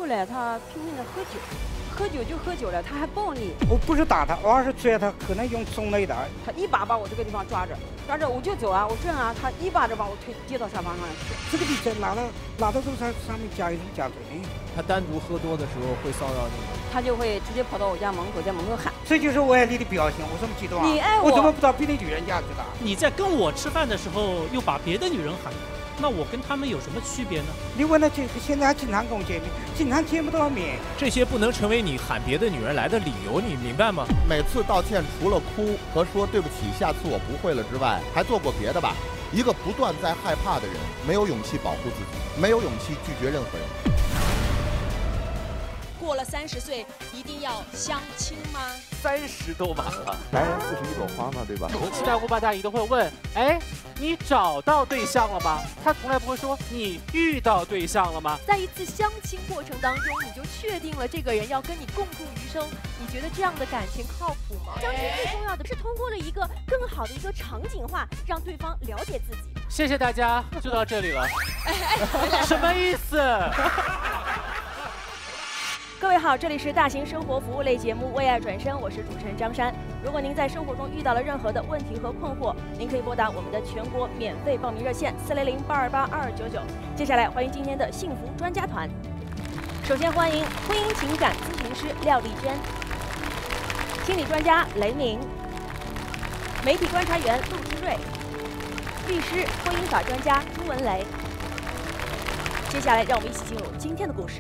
后来他拼命的喝酒，喝酒就喝酒了，他还暴力。 我不是打他，我而是追他，可能用重了一点。 他一把把我这个地方抓着，我就走啊，我转啊，他一把就把我推跌到沙发上去。 这个比赛拿到这个上面加一种加罪的。 他单独喝多的时候会骚扰你吗？ 他就会直接跑到我家门口，在门口喊。 这就是我爱你的表现，我这么激动啊！ 你爱我， 我怎么不到别的女人家去的？ 你在跟我吃饭的时候又把别的女人喊，那我跟他们有什么区别呢？ 你问他现在还经常跟我见面，经常见不到面。 这些不能成为你喊别的女人来的理由，你明白吗？ 每次道歉除了哭和说对不起，下次我不会了之外，还做过别的吧？一个不断在害怕的人，没有勇气保护自己，没有勇气拒绝任何人。 过了30岁，一定要相亲吗 ？30都晚了， 男人41朵花嘛，对吧？ 我期待5八大姨都会问，哎，你找到对象了吗？他从来不会说你遇到对象了吗？ 在一次相亲过程当中，你就确定了这个人要跟你共度余生，你觉得这样的感情靠谱吗？相亲最重要的是通过了一个更好的一个场景化，让对方了解自己。 谢谢大家，就到这里了。什么意思？ 各位好，这里是大型生活服务类节目《为爱转身》，我是主持人张珊。如果您在生活中遇到了任何的问题和困惑，您可以拨打我们的全国免费报名热线400-828-2299。接下来欢迎今天的幸福专家团。首先欢迎婚姻情感咨询师廖丽娟，心理专家雷鸣，媒体观察员陆之瑞，律师、婚姻法专家朱文雷。接下来让我们一起进入今天的故事。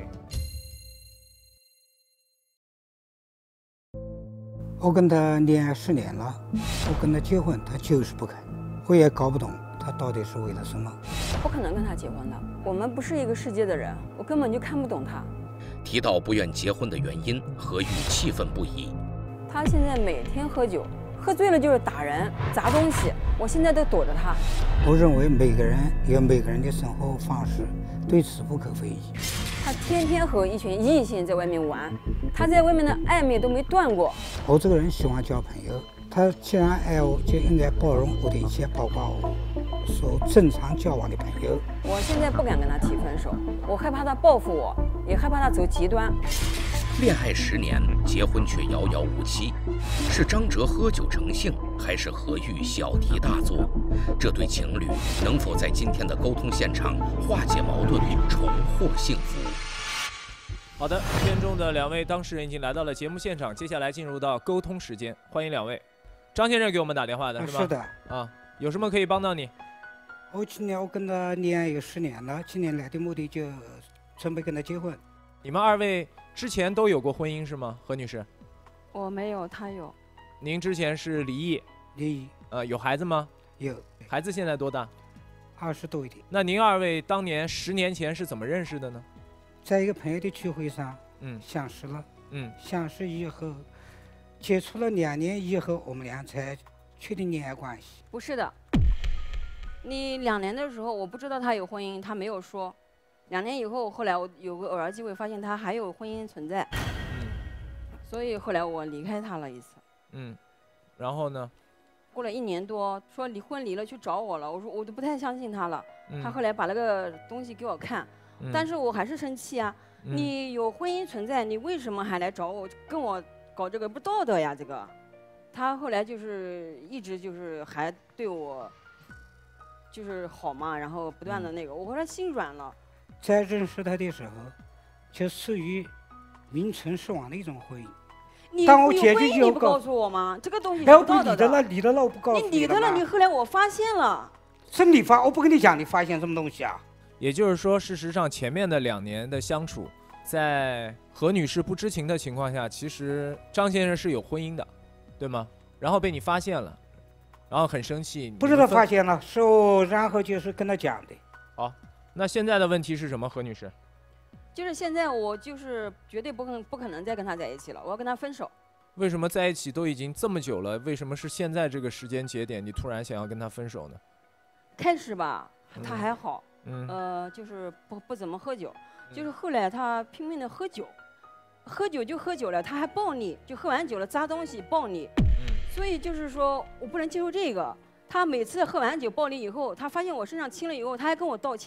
我跟他恋爱10年了，我跟他结婚，他就是不肯，我也搞不懂他到底是为了什么。 不可能跟他结婚的，我们不是一个世界的人，我根本就看不懂他。 提到不愿结婚的原因，何玉气愤不已。 他现在每天喝酒，喝醉了就是打人、砸东西，我现在都躲着他。 我认为每个人有每个人的生活方式，对此不可非议。 他天天和一群异性在外面玩，他在外面的暧昧都没断过。 我这个人喜欢交朋友，他既然爱我，就应该包容我的一切，包括我所正常交往的朋友。 我现在不敢跟他提分手，我害怕他报复我，也害怕他走极端。 恋爱10年，结婚却遥遥无期，是张哲喝酒成性，还是何玉小题大做？这对情侣能否在今天的沟通现场化解矛盾，重获幸福？ 好的，片中的2位当事人已经来到了节目现场，接下来进入到沟通时间，欢迎2位。张先生给我们打电话的是吧？ 是的。 啊，有什么可以帮到你？ 我跟他恋爱有10年了，今年来的目的就准备跟他结婚。 你们2位之前都有过婚姻是吗？何女士？ 我没有，他有。 您之前是离异？ 离异。 有孩子吗？ 有。 孩子现在多大 ？20多一点。 那您2位当年10年前是怎么认识的呢？ 在一个朋友的聚会上，相识了，相识以后，接触了2年以后，我们俩才确定恋爱关系。 不是的，你2年的时候，我不知道他有婚姻，他没有说。2年以后，后来我有个偶然机会发现他还有婚姻存在，所以后来我离开他了一次。 然后呢？ 过了1年多，说离了去找我了，我说我都不太相信他了。他后来把那个东西给我看。但是我还是生气啊！你有婚姻存在，你为什么还来找我，跟我搞这个不道德呀？这个，他后来就是一直就是还对我就是好嘛，然后不断的那个，我后来心软了。 在认识他的时候，就属于名存实亡的一种婚姻。 你当我结局你不告诉我吗？这个东西是不道德的。 离了，我不告诉你。 你离了，你后来我发现了。 是你我不跟你讲，你发现什么东西啊？ 也就是说，事实上前面的2年的相处，在何女士不知情的情况下，其实张先生是有婚姻的，对吗？然后被你发现了，然后很生气。 不是他发现了，是我然后就是跟他讲的。 好，那现在的问题是什么，何女士？ 就是现在我就是绝对不可能再跟他在一起了，我要跟他分手。 为什么在一起都已经这么久了，为什么是现在这个时间节点，你突然想要跟他分手呢？ 开始吧，他还好。就是不怎么喝酒，就是后来他拼命的喝酒，喝酒就喝酒了，他还暴力，就喝完酒了砸东西暴力，所以就是说我不能接受这个。他每次喝完酒暴力以后，他发现我身上青了以后，他还跟我道歉，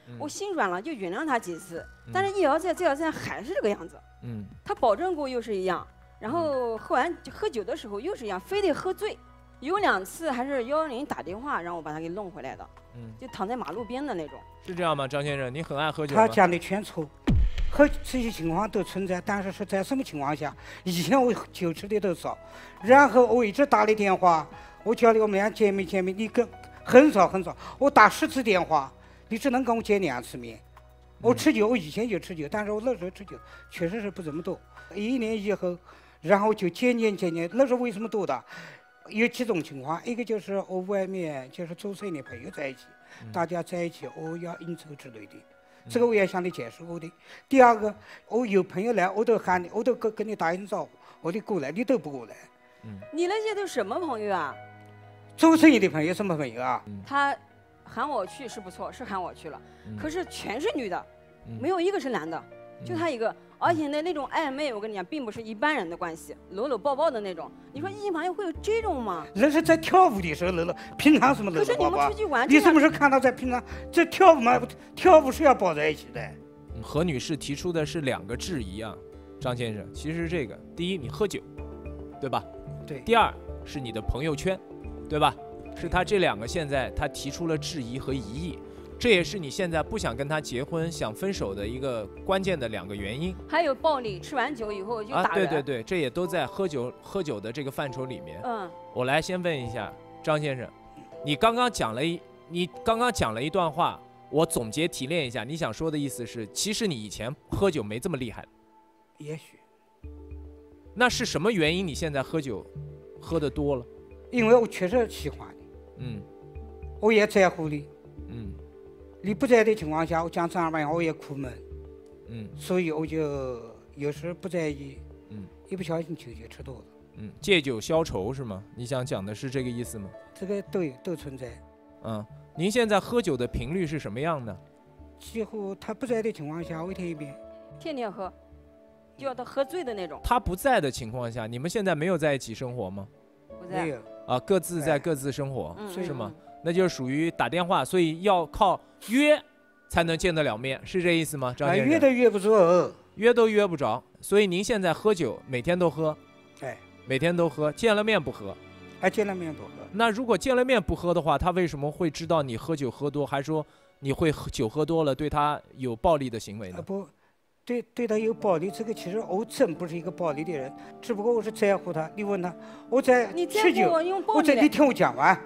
我心软了就原谅他几次，但是一而再再而三还是这个样子。他保证过又是一样，然后喝酒的时候又是一样，非得喝醉。有2次还是110打电话让我把他给弄回来的，就躺在马路边的那种。 是这样吗，张先生？你很爱喝酒吗？ 他讲的全错，这些情况都存在，但是是在什么情况下？以前我酒吃的都少，然后我一直打的电话，我叫你我们俩见面，你很少，我打10次电话，你只能跟我见2次面。我吃酒，我以前就吃酒，但是我那时候吃酒确实是不怎么多。1年以后，然后就渐渐，那时候为什么多的？有几种情况，一个就是我外面就是周深的朋友在一起，大家在一起我要应酬之类的，这个我也向你解释过的。第二个，我有朋友来，我都喊你，我都跟你打一声招呼，我得过来，你都不过来。 你那些都什么朋友啊？ 周深的朋友什么朋友啊？ 他喊我去是不错，是喊我去了，可是全是女的，没有一个是男的，就他一个。而且那种暧昧，我跟你讲，并不是一般人的关系，搂搂抱抱的那种。你说异性朋友会有这种吗？ 那是在跳舞的时候搂搂，平常什么搂搂抱抱？ 可是你们出去玩， 你什么时候看到在平常这跳舞嘛？跳舞是要抱在一起的。 何女士提出的是2个质疑啊，张先生，其实这个第一，你喝酒，对吧？ 对。 第二是你的朋友圈，对吧？是他这2个现在他提出了质疑和疑义。这也是你现在不想跟他结婚、想分手的一个关键的2个原因。 还有暴力，吃完酒以后就打人。 对，这也都在喝酒的这个范畴里面。我来先问一下张先生，你刚刚讲了一段话，我总结提炼一下，你想说的意思是，其实你以前喝酒没这么厉害。 也许。 那是什么原因？你现在喝酒喝得多了？ 因为我确实喜欢你。我也在乎你。你不在的情况下，我讲正儿八经我也苦闷，所以我就有时不在意，一不小心酒就吃多了， 借酒消愁是吗？你想讲的是这个意思吗？ 这个都存在。 您现在喝酒的频率是什么样的？ 几乎他不在的情况下，我天天喝，就要他喝醉的那种。 他不在的情况下，你们现在没有在一起生活吗？ 不在。 没有啊，各自在各自生活，是吗？那就是属于打电话，所以要靠约才能见得了面，是这意思吗？张先生， 约都约不着， 约都约不着，所以您现在喝酒每天都喝，每天都喝，见了面不喝， 见了面不喝。 那如果见了面不喝的话，他为什么会知道你喝酒喝多，还说你会酒喝多了对他有暴力的行为呢？ 不，对他有暴力，这个其实我真不是一个暴力的人，只不过我是在乎他。你问他，我在吃酒，你听我讲完。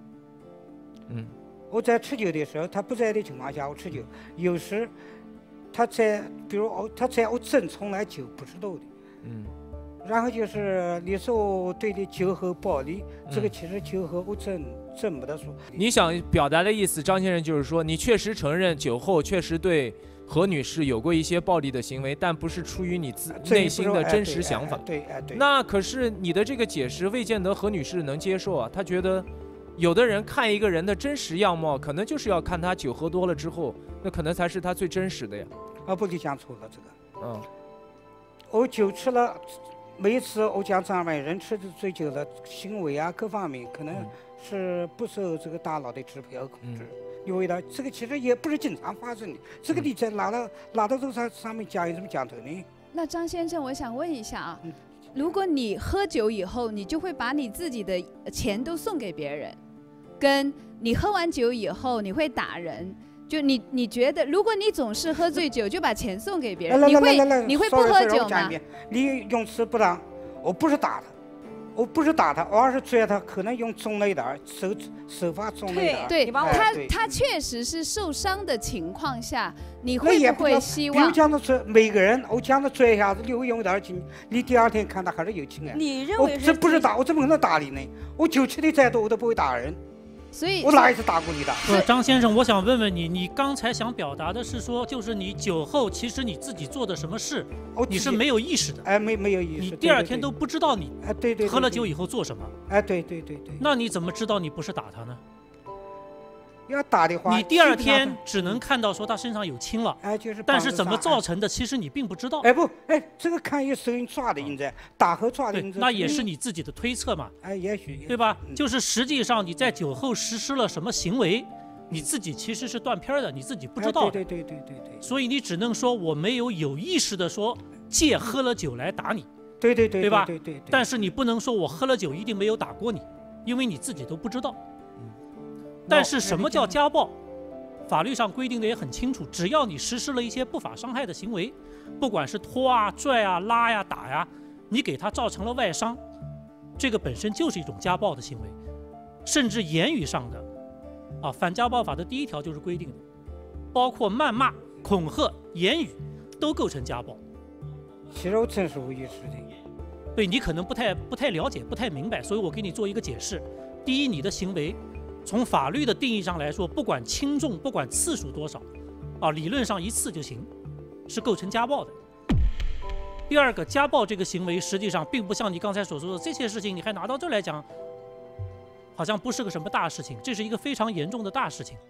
我在吃酒的时候，他不在的情况下，我吃酒。有时比如他在我真从来酒不知道的。然后就是你说我对你酒后暴力，这个其实酒后我真没得说。 你想表达的意思，张先生就是说，你确实承认酒后确实对何女士有过一些暴力的行为，但不是出于你内心的真实想法。 对。 那可是你的这个解释未见得何女士能接受啊，她觉得。有的人看一个人的真实样貌，可能就是要看他酒喝多了之后，那可能才是他最真实的呀。 不，你讲错了这个。我酒吃了，每一次我讲正儿八经，人吃的醉酒的行为啊，各方面可能是不受这个大脑的支配和控制。因为呢，这个其实也不是经常发生的。这个你在拿到这上面讲有什么讲头呢？ 那张先生，我想问一下啊。如果你喝酒以后，你就会把你自己的钱都送给别人，跟你喝完酒以后你会打人，就你觉得，如果你总是喝醉酒就把钱送给别人，你会不喝酒吗？ 你用词不当，我不是打他，我而是追他，可能用重了一点，手法重了一点。 对，他确实是受伤的情况下，你会不会希望？ 比如讲的是每个人，我讲的追一下子，你会用点劲，你第2天看他还是有情感。 你认为这不是打，我怎么可能打你呢？我酒吃的再多，我都不会打人。 所以我哪一次打过你的？ 张先生，我想问问你，你刚才想表达的是说，就是你酒后其实你自己做的什么事，你是没有意识的。 没有意识。 你第2天都不知道你喝了酒以后做什么。 对。 那你怎么知道你不是打他呢？ 要打的话， 你第2天只能看到说他身上有青了，但是怎么造成的，其实你并不知道。 这个看有手印抓的印在，打后抓的印在， 那也是你自己的推测嘛。 也许对吧？就是实际上你在酒后实施了什么行为， 你自己其实是断片的，你自己不知道的。 对。 所以你只能说我没有意识的说借喝了酒来打你。 对吧？ 对。 但是你不能说我喝了酒一定没有打过你，因为你自己都不知道。但是什么叫家暴？法律上规定的也很清楚，只要你实施了一些不法伤害的行为，不管是拖啊、拽啊、拉呀、打呀，你给他造成了外伤，这个本身就是一种家暴的行为，甚至言语上的，反家暴法的第1条就是规定的，包括谩骂、恐吓、言语都构成家暴。 其实我真是无意识的。 对，你可能不太了解、不太明白，所以我给你做一个解释。第一，你的行为从法律的定义上来说，不管轻重，不管次数多少，理论上1次就行，是构成家暴的。第二个，家暴这个行为实际上并不像你刚才所说的这些事情，你还拿到这来讲，好像不是个什么大事情，这是一个非常严重的大事情。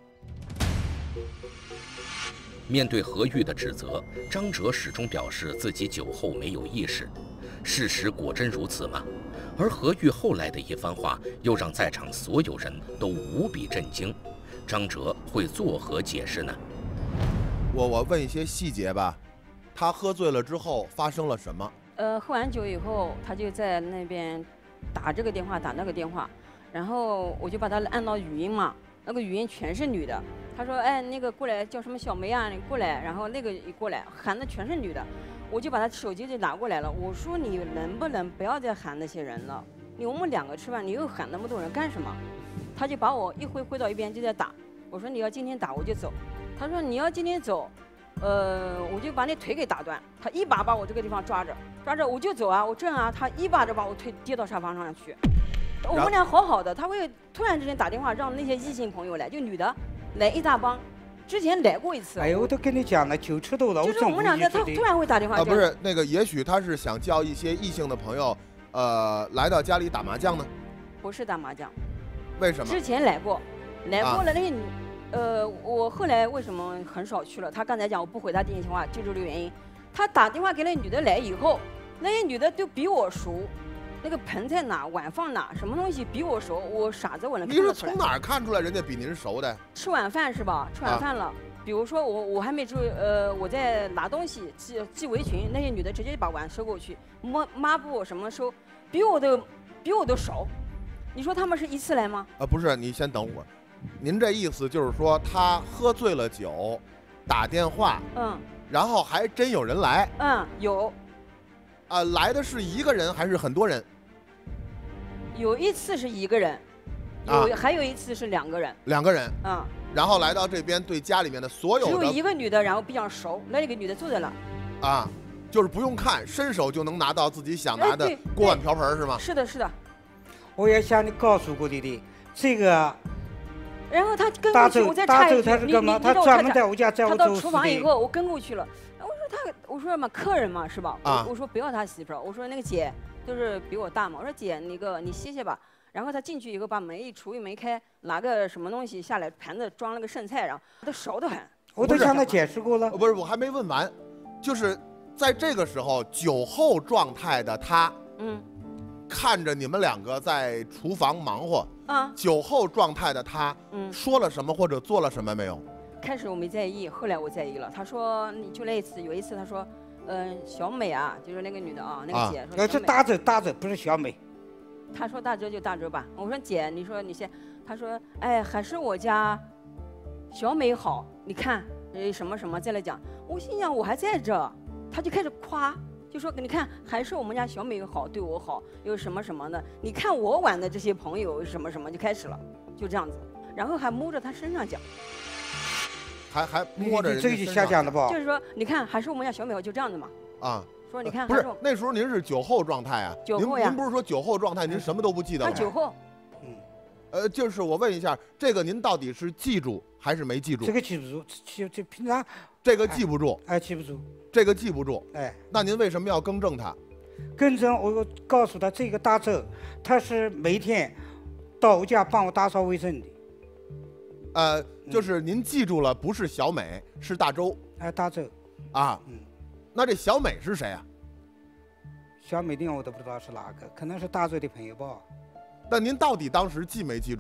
面对何玉的指责，张哲始终表示自己酒后没有意识。事实果真如此吗？而何玉后来的一番话，又让在场所有人都无比震惊。张哲会作何解释呢？ 我问一些细节吧。他喝醉了之后发生了什么？ 喝完酒以后，他就在那边打这个电话，打那个电话，然后我就把他按到语音嘛，那个语音全是女的。他说：“哎，那个过来，叫什么小梅啊，你过来。”然后那个一过来，喊的全是女的。我就把他手机就拿过来了，我说：“你能不能不要再喊那些人了？我们2个吃饭，你又喊那么多人干什么？”他就把我一挥到一边，就在打。我说：“你要今天打我就走。”他说：“你要今天走，我就把你腿给打断。”他一把把我这个地方抓着，我就走啊，我正啊，他一把就把我腿跌到沙发上去。我们俩好好的，他会突然之间打电话让那些异性朋友来，就女的来一大帮。之前来过一次。 哎呦，我都跟你讲了，9尺多了， 就是我们两个，他突然会打电话。 不是那个，也许他是想叫一些异性的朋友，来到家里打麻将呢？ 不是打麻将。 为什么？ 之前来过了那些女，我后来为什么很少去了？他刚才讲我不回他电话，就这个原因。他打电话给那女的来以后，那些女的都比我熟。那个盆在哪，碗放哪，什么东西比我熟，我傻子我能看得出来。 你是从哪儿看出来人家比您熟的？ 吃晚饭是吧？吃晚饭了，比如说我还没注意，我在拿东西系围裙，那些女的直接把碗收过去，抹布什么收，比我都熟。你说他们是一次来吗？ 不是，你先等会儿。您这意思就是说他喝醉了酒，打电话，然后还真有人来， 有。 来的是1个人还是很多人？ 有一次是1个人，还有一次是2个人。 2个人，然后来到这边，对家里面的所有的只有1个女的，然后比较熟，那个女的坐在那， 就是不用看，伸手就能拿到自己想拿的锅碗瓢盆，是吗？ 是的，是的。 我也向你告诉过的这个。 然后他跟过去，我再插一句， 他是干嘛？他专门在我家在我他到厨房以后，我跟过去了。我说嘛，客人嘛是吧？我说不要他媳妇儿，我说那个姐就是比我大嘛，我说姐那个你歇歇吧。然后他进去以后把门一厨艺没开，拿个什么东西下来，盘子装了个剩菜，然后他熟得很。 我都向他解释过了。 不是，我还没问完，就是在这个时候酒后状态的他，看着你们2个在厨房忙活，酒后状态的他，说了什么或者做了什么没有？ 开始我没在意，后来我在意了。他说，就那一次，有一次他说，小美啊，就是那个女的啊，那个姐说， 是大哲，不是小美。 他说大哲就大哲吧。我说姐，你说你先。他说，哎，还是我家小美好。你看，什么什么再来讲。我心想我还在这，他就开始夸，就说你看还是我们家小美好，对我好，有什么什么的。你看我玩的这些朋友什么什么就开始了，就这样子，然后还摸着他身上讲。 还摸着人这就瞎讲的吧？ 就是说，你看，还是我们家小美好就这样子嘛。说你看， 不是那时候您是酒后状态啊？ 酒后呀。 您不是说酒后状态，您什么都不记得吗？ 酒后。 就是我问一下，这个您到底是记住还是没记住？ 这个记不住，这平常。 这个记不住。 记不住。 这个记不住。那您为什么要更正他？ 更正，我告诉他，这个大周，他是每天到我家帮我打扫卫生的。 就是您记住了，不是小美，是大周。 大周。 那这小美是谁啊？ 小美的我都不知道是哪个，可能是大周的朋友吧。 那您到底当时记没记住？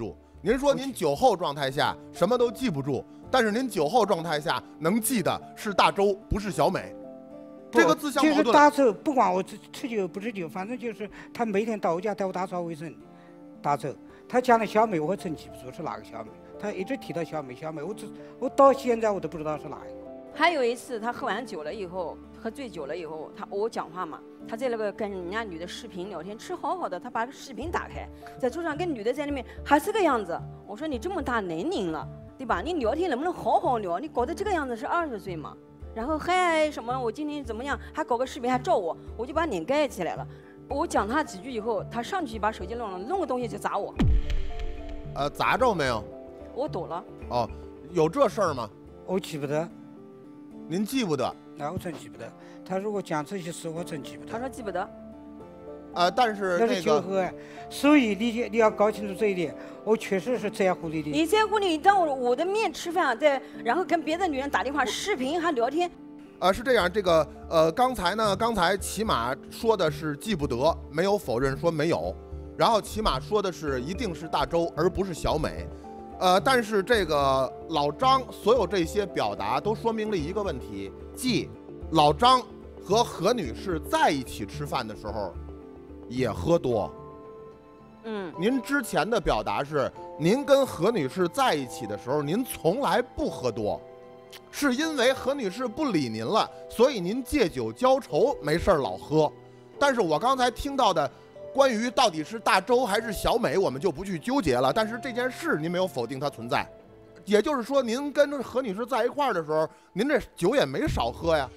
您说您酒后状态下什么都记不住，但是您酒后状态下能记得是大周，不是小美，这个自相矛盾。 就是大周，不管我吃酒不吃酒，反正就是他每天到我家带我打扫卫生。大周，他讲的小美我真记不住是哪个小美，他一直提到小美，我到现在我都不知道是哪一个。 还有一次，他喝完酒了以后，喝醉酒了以后，我讲话嘛，他在那个跟人家女的视频聊天，吃好好的，他把个视频打开，在桌上跟女的在那边还是个样子。我说你这么大年龄了，对吧？你聊天能不能好好聊？你搞得这个样子是20岁吗？然后还什么我今天怎么样，还搞个视频还照我，我就把脸盖起来了。我讲他几句以后，他上去把手机弄个东西就砸我。 砸着没有？ 我躲了。 哦，有这事儿吗？ 我记不得。 您记不得？ 那我真记不得。他如果讲这些事，我真记不得。 他说记不得。 但是那是酒喝啊，所以你要搞清楚这一点。我确实是在乎你的。 你在乎你当我的面吃饭，然后跟别的女人打电话、视频还聊天。 是这样，这个刚才起码说的是记不得，没有否认说没有，然后起码说的是一定是大周，而不是小美。但是这个老张所有这些表达都说明了一个问题，即老张和何女士在一起吃饭的时候也喝多。您之前的表达是您跟何女士在一起的时候您从来不喝多，是因为何女士不理您了，所以您借酒浇愁，没事老喝。但是我刚才听到的关于到底是大周还是小美，我们就不去纠结了。但是这件事您没有否定它存在，也就是说您跟何女士在一块儿的时候，您这酒也没少喝呀。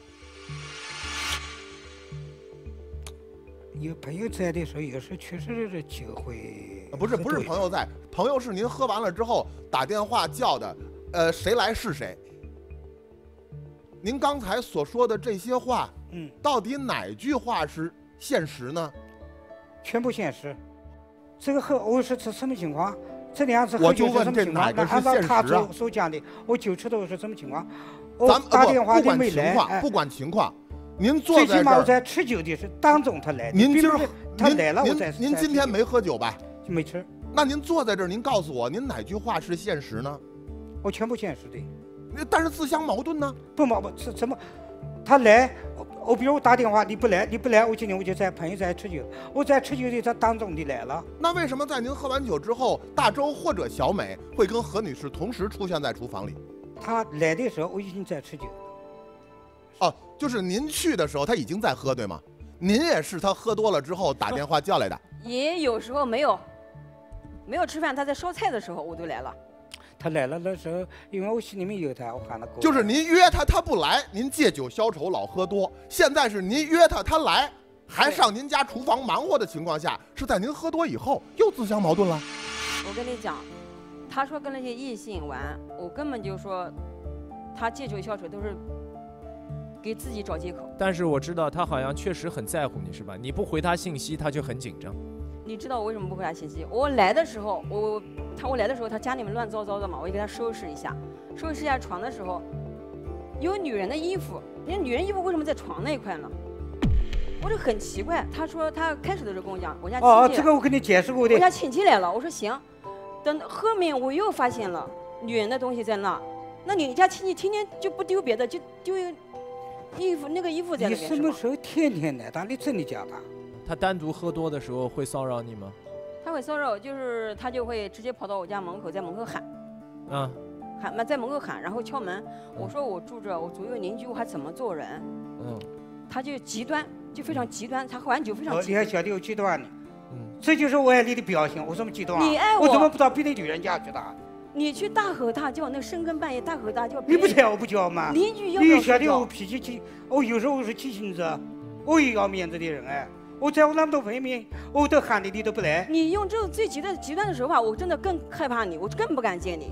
有朋友在的时候，有时候确实是酒会。 不是朋友在，朋友是您喝完了之后打电话叫的，谁来是谁。您刚才所说的这些话，到底哪句话是现实呢？ 全部现实。这个喝我是什么情况？这两次我就问这哪个是现实啊？ 按照他所讲的，我酒吃的是什么情况？ 咱打电话的没来， 不管情况。您坐在这儿， 最起码我在吃酒的是当中他来的。 您今儿他来了，我再。 您今天没喝酒吧？ 没吃。 那您坐在这儿，您告诉我，您哪句话是现实呢？ 我全部现实的。 但是自相矛盾呢？ 不矛盾是怎么？他来，我比如我打电话，你不来，我今天我就在朋友在吃酒，我在吃酒的他当中的来了。 那为什么在您喝完酒之后，大周或者小美会跟何女士同时出现在厨房里？ 他来的时候我已经在吃酒。 哦，就是您去的时候他已经在喝，对吗？您也是他喝多了之后打电话叫来的？ 也有时候没有吃饭，他在烧菜的时候我都来了。 他来了的时候，因为我心里面有他，我喊他过来。 就是您约他，他不来，您借酒消愁，老喝多。现在是您约他，他来，还上您家厨房忙活的情况下，是在您喝多以后，又自相矛盾了。 我跟你讲，他说跟那些异性玩，我根本就说，他借酒消愁都是给自己找借口。 但是我知道他好像确实很在乎你，是吧？你不回他信息，他就很紧张。 你知道我为什么不回他信息？我来的时候，我来的时候，他家里面乱糟糟的嘛，我就给他收拾一下床的时候，有女人的衣服，那女人衣服为什么在床那一块呢？我就很奇怪。他说他开始的时候跟我讲，我家亲戚。 这个我跟你解释过的。 我家亲戚来了，我说行。等后面我又发现了女人的东西在那，那你家亲戚天天就不丢别的，就丢衣服，那个衣服在那边。 你什么时候天天来？你真的假的？ 他单独喝多的时候会骚扰你吗？ 他会骚扰，就是他就会直接跑到我家门口，在门口喊，在门口喊，然后敲门。我说我住这，我左右邻居，我还怎么做人？他就极端，就非常极端。他喝完酒非常极端。 你还晓得有极端呢？这就是我爱你的表现。我什么极端？ 你爱我， 我怎么不到别的女人家去的？ 你去大吼大叫，那深更半夜大吼大叫。 你不叫我不叫吗？ 邻居要你晓得我脾气急，我有时候我是急性子，我也要面子的人哎。我在我那么多方面，我都喊你，你都不来。 你用这种最极端的手法，我真的更害怕你，我更不敢见你。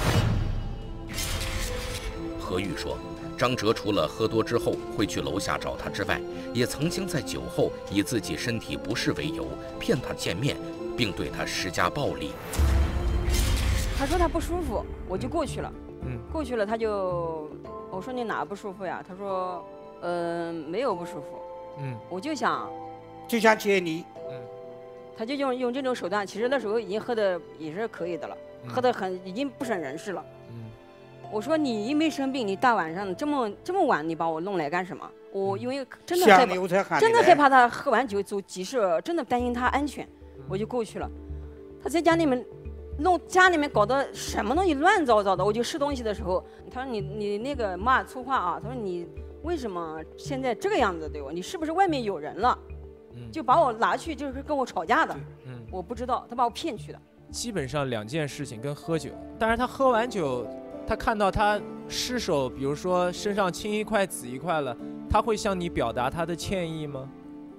何玉说，张哲除了喝多之后会去楼下找他之外，也曾经在酒后以自己身体不适为由骗他见面，并对他施加暴力。 他说他不舒服，我就过去了。过去了我说你哪不舒服呀？他说没有不舒服。我就想接你。 他就用这种手段，其实那时候已经喝的也是可以的了。 喝得很，已经不省人事了。我说你因为生病，你大晚上这么晚，你把我弄来干什么？我因为真的害怕他喝完酒走急事，真的担心他安全，我就过去了。他在家里面家里面搞得什么东西乱糟糟的，我就试东西的时候，他说你那个骂粗话啊，他说你为什么现在这个样子对我？你是不是外面有人了？就把我拿去就是跟我吵架的。我不知道，他把我骗去的。 基本上2件事情跟喝酒，但是他喝完酒，他看到他失手，比如说身上青一块紫一块了，他会向你表达他的歉意吗？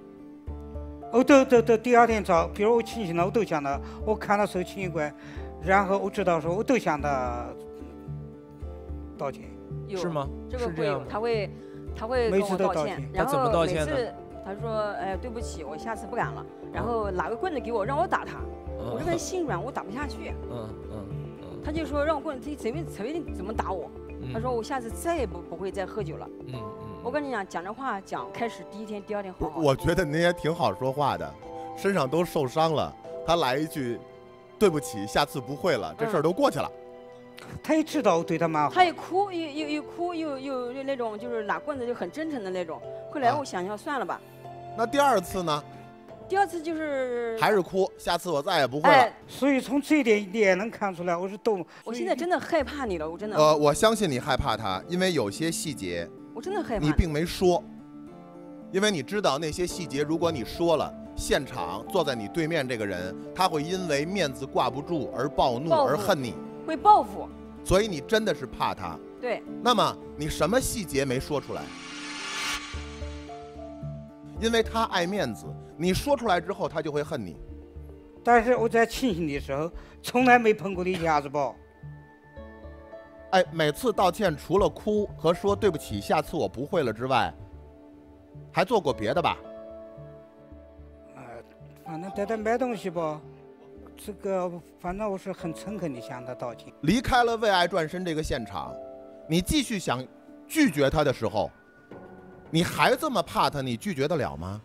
第二天早，比如我清醒了，我都想到我看到手青一块，然后我知道说我都想到道歉。 是吗？ 这个会有，他会跟我道歉，然后他怎么道歉呢？ 他说对不起，我下次不敢了，然后拿个棍子给我让我打他，我这个人心软，我打不下去。他就说让我棍子，随便怎么打我。他说我下次再也不会再喝酒了。我跟你讲这话开始第1天、第2天好。 我觉得您也挺好说话的，身上都受伤了，他来一句对不起，下次不会了，这事儿都过去了。 他也知道我对他蛮好。 他也哭，又哭又那种就是拿棍子就很真诚的那种。后来我想想算了吧。 那第2次呢？ 第2次就是还是哭，下次我再也不会了。 所以从这一点也能看出来，我是懂。 我现在真的害怕你了，我真的。 我相信你害怕他，因为有些细节， 我真的害怕你并没说，因为你知道那些细节，如果你说了，现场坐在你对面这个人，他会因为面子挂不住而暴怒而恨你， 会报复。 所以你真的是怕他。 对。 那么你什么细节没说出来？因为他爱面子，你说出来之后，他就会恨你。 但是我在清醒的时候，从来没碰过你一下子吧。 每次道歉除了哭和说对不起，下次我不会了之外，还做过别的吧？ 反正带他买东西吧，这个反正我是很诚恳地向他道歉。 离开了为爱转身这个现场，你继续想拒绝他的时候，你还这么怕他，你拒绝得了吗？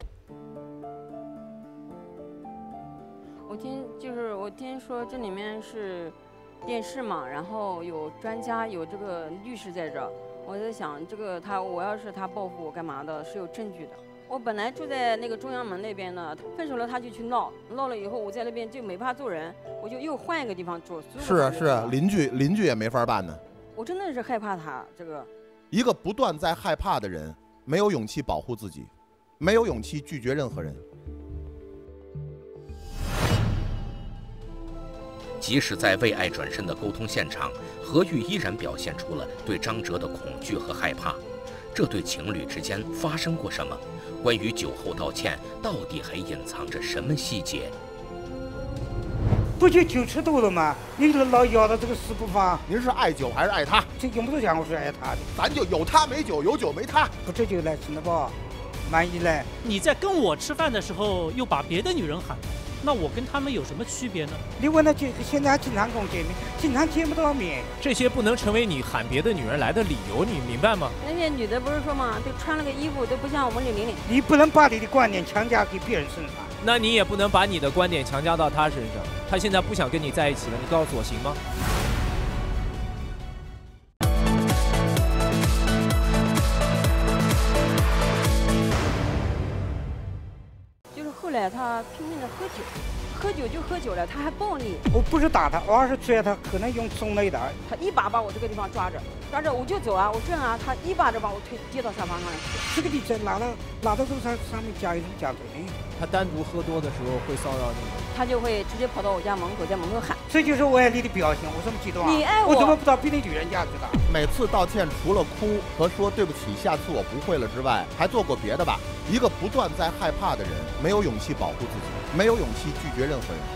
我听说这里面是电视嘛，然后有专家有这个律师在这儿，我在想这个我要是他报复我干嘛的，是有证据的。我本来住在那个中央门那边呢，分手了他就去闹了以后，我在那边就没法做人，我就又换一个地方住。 是啊，邻居也没法办呢。 我真的是害怕他这个。 一个不断在害怕的人，没有勇气保护自己，没有勇气拒绝任何人。 即使在为爱转身的沟通现场，何玉依然表现出了对张哲的恐惧和害怕。这对情侣之间发生过什么？关于酒后道歉，到底还隐藏着什么细节？ 不就酒吃多了吗？你老咬着这个死不放。 您是爱酒还是爱他？ 这用不着讲，我是爱他的。 咱就有他没酒，有酒没他。 不这就来真的吧？满意嘞。 你在跟我吃饭的时候，又把别的女人喊，那我跟他们有什么区别呢？ 你问他现在经常跟我见面，经常见不到面， 这些不能成为你喊别的女人来的理由，你明白吗？ 那些女的不是说嘛，都穿了个衣服都不像我们李玲玲。 你不能把你的观点强加给别人身上。 那你也不能把你的观点强加到他身上。他现在不想跟你在一起了，你告诉我行吗？ 就是后来他拼命的喝酒。喝酒就喝酒了，他还暴力。 我不是打他，我而是拽他，可能用重了一点。 他一把把我这个地方抓着，我就走啊，我正啊，他一把就把我推跌到沙发上来。 这个你在拿到这上面加一种加罪。 他单独喝多的时候会骚扰你吗？ 他就会直接跑到我家门口，在门口喊。 这就是我爱你的表现，我这么激动啊！ 你爱我， 我怎么不到别的女人家去的？ 每次道歉除了哭和说对不起，下次我不会了之外，还做过别的吧？一个不断在害怕的人，没有勇气保护自己，没有勇气拒绝任何人。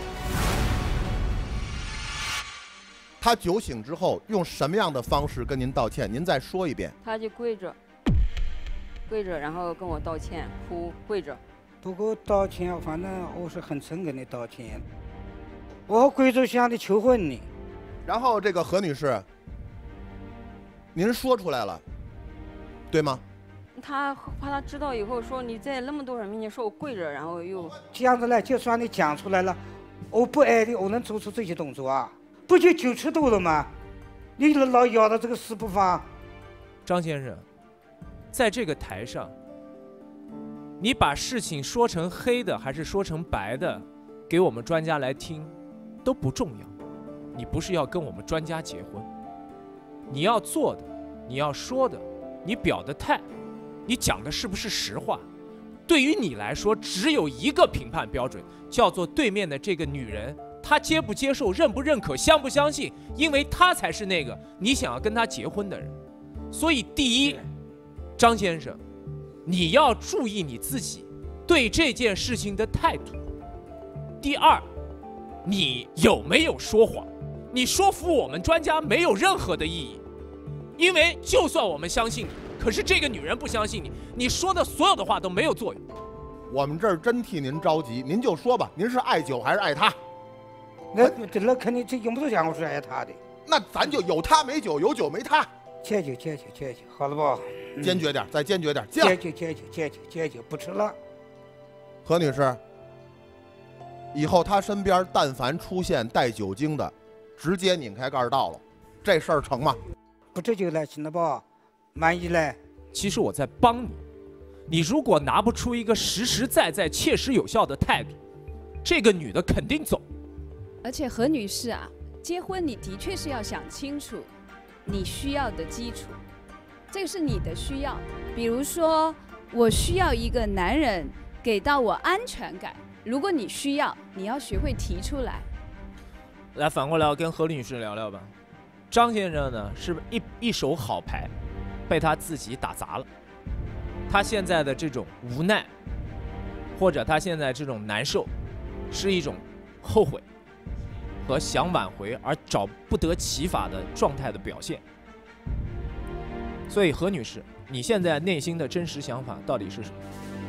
他酒醒之后用什么样的方式跟您道歉？您再说一遍。 他就跪着，然后跟我道歉，哭，跪着。 不过道歉，反正我是很诚恳的道歉。我跪着向你求婚你。 然后这个何女士，您说出来了，对吗？ 他怕他知道以后说你在那么多人面前说我跪着，然后又这样子来，就算你讲出来了，我不爱你，我能做出这些动作啊？ 不就90度了吗？你老咬到这个死不放。 张先生，在这个台上，你把事情说成黑的还是说成白的，给我们专家来听，都不重要。你不是要跟我们专家结婚，你要做的，你要说的，你表的态，你讲的是不是实话？对于你来说，只有一个评判标准，叫做对面的这个女人，她接不接受、认不认可、相不相信，因为她才是那个你想要跟她结婚的人。所以，第一，张先生，你要注意你自己对这件事情的态度。第二，你有没有说谎？你说服我们专家没有任何的意义，因为就算我们相信你，可是这个女人不相信你，你说的所有的话都没有作用。 我们这儿真替您着急，您就说吧，您是爱酒还是爱他？ 那肯定这用不着讲，我是爱他的。 那咱就有他没酒，有酒没他。 戒酒，好了不？ 坚决点，再坚决点。 戒酒，不吃了。 何女士，以后他身边但凡出现带酒精的，直接拧开盖倒了，这事儿成吗？ 不这就来行了吧？满意嘞？ 其实我在帮你，你如果拿不出一个实实在在、切实有效的态度，这个女的肯定走。 而且何女士啊，结婚你的确是要想清楚你需要的基础，这个是你的需要。比如说，我需要一个男人给到我安全感，如果你需要，你要学会提出来。 来，反过来我跟何女士聊聊吧。张先生呢，是一手好牌，被他自己打砸了。他现在的这种无奈，或者他现在这种难受，是一种后悔和想挽回而找不得其法的状态的表现。所以何女士，你现在内心的真实想法到底是什么？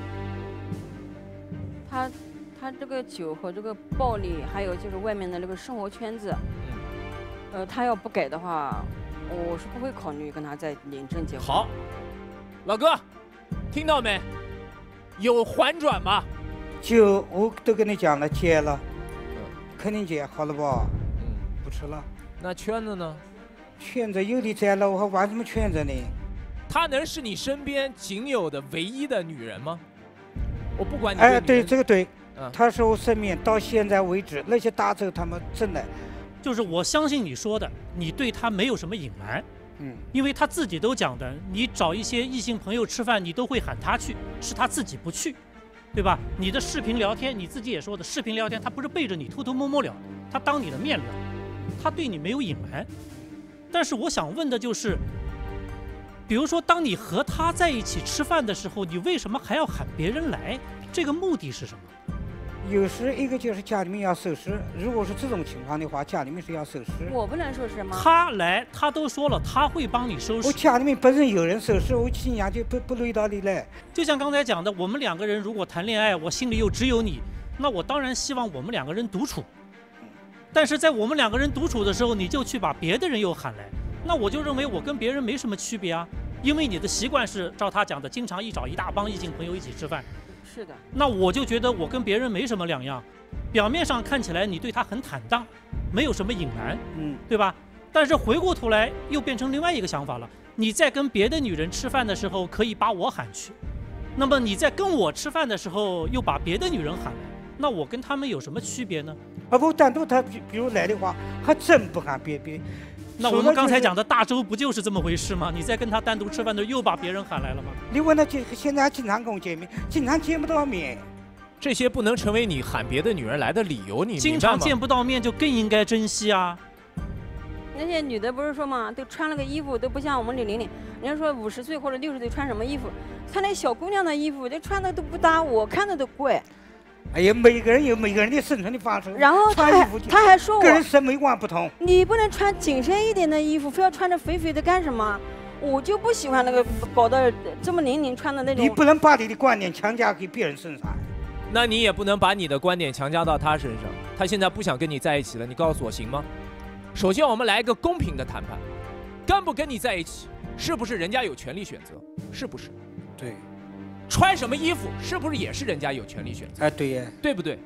他这个酒和这个暴力，还有就是外面的那个生活圈子，他要不改的话，我是不会考虑跟他再领证结婚。 好，老哥，听到没？有还转吗？ 酒我都跟你讲了，戒了，肯定戒，好了不？不吃了。 那圈子呢？ 圈子有你在了，我还玩什么圈子呢？ 她能是你身边仅有的唯一的女人吗？我不管你。 哎，对，这个对。他是我身边到现在为止那些大洲他们真的， 就是我相信你说的，你对他没有什么隐瞒，因为他自己都讲的，你找一些异性朋友吃饭，你都会喊他去，是他自己不去，对吧？你的视频聊天，你自己也说的，视频聊天他不是背着你偷偷摸摸聊，他当你的面聊，他对你没有隐瞒。但是我想问的就是，比如说当你和他在一起吃饭的时候，你为什么还要喊别人来？这个目的是什么？ 有时一个就是家里面要收拾，如果是这种情况的话，家里面是要收拾。 我不能收拾吗？ 他来，他都说了，他会帮你收拾。 我家里面本身有人收拾，我心想就不累到你来。 就像刚才讲的，我们两个人如果谈恋爱，我心里又只有你，那我当然希望我们两个人独处。但是在我们两个人独处的时候，你就去把别的人又喊来，那我就认为我跟别人没什么区别啊，因为你的习惯是照他讲的，经常找一大帮异性朋友一起吃饭。 是的， 那我就觉得我跟别人没什么两样，表面上看起来你对他很坦荡，没有什么隐瞒，对吧？但是回过头来又变成另外一个想法了，你在跟别的女人吃饭的时候可以把我喊去，那么你在跟我吃饭的时候又把别的女人喊来，那我跟他们有什么区别呢？ 不，单独他比如来的话，还真不喊别。 那我们刚才讲的大周不就是这么回事吗？你在跟他单独吃饭的又把别人喊来了吗？ 你问他现在经常跟我见面，经常见不到面， 这些不能成为你喊别的女人来的理由，你经常见不到面就更应该珍惜啊。 那些女的不是说嘛，都穿了个衣服都不像我们李玲玲，人家说50岁或者60岁穿什么衣服，穿那小姑娘的衣服，这穿的都不搭，我看着都怪。 哎呀，每个人有每个人的生存的方式。 然后他还说我个人审美观不同， 你不能穿紧身一点的衣服，非要穿着肥肥的干什么？我就不喜欢那个搞得这么玲玲穿的那种。 你不能把你的观点强加给别人身上。 那你也不能把你的观点强加到他身上。他现在不想跟你在一起了，你告诉我行吗？首先我们来一个公平的谈判，跟不跟你在一起，是不是人家有权利选择？是不是？ 对。 穿什么衣服是不是也是人家有权利选择？ 哎，对呀， 对不对？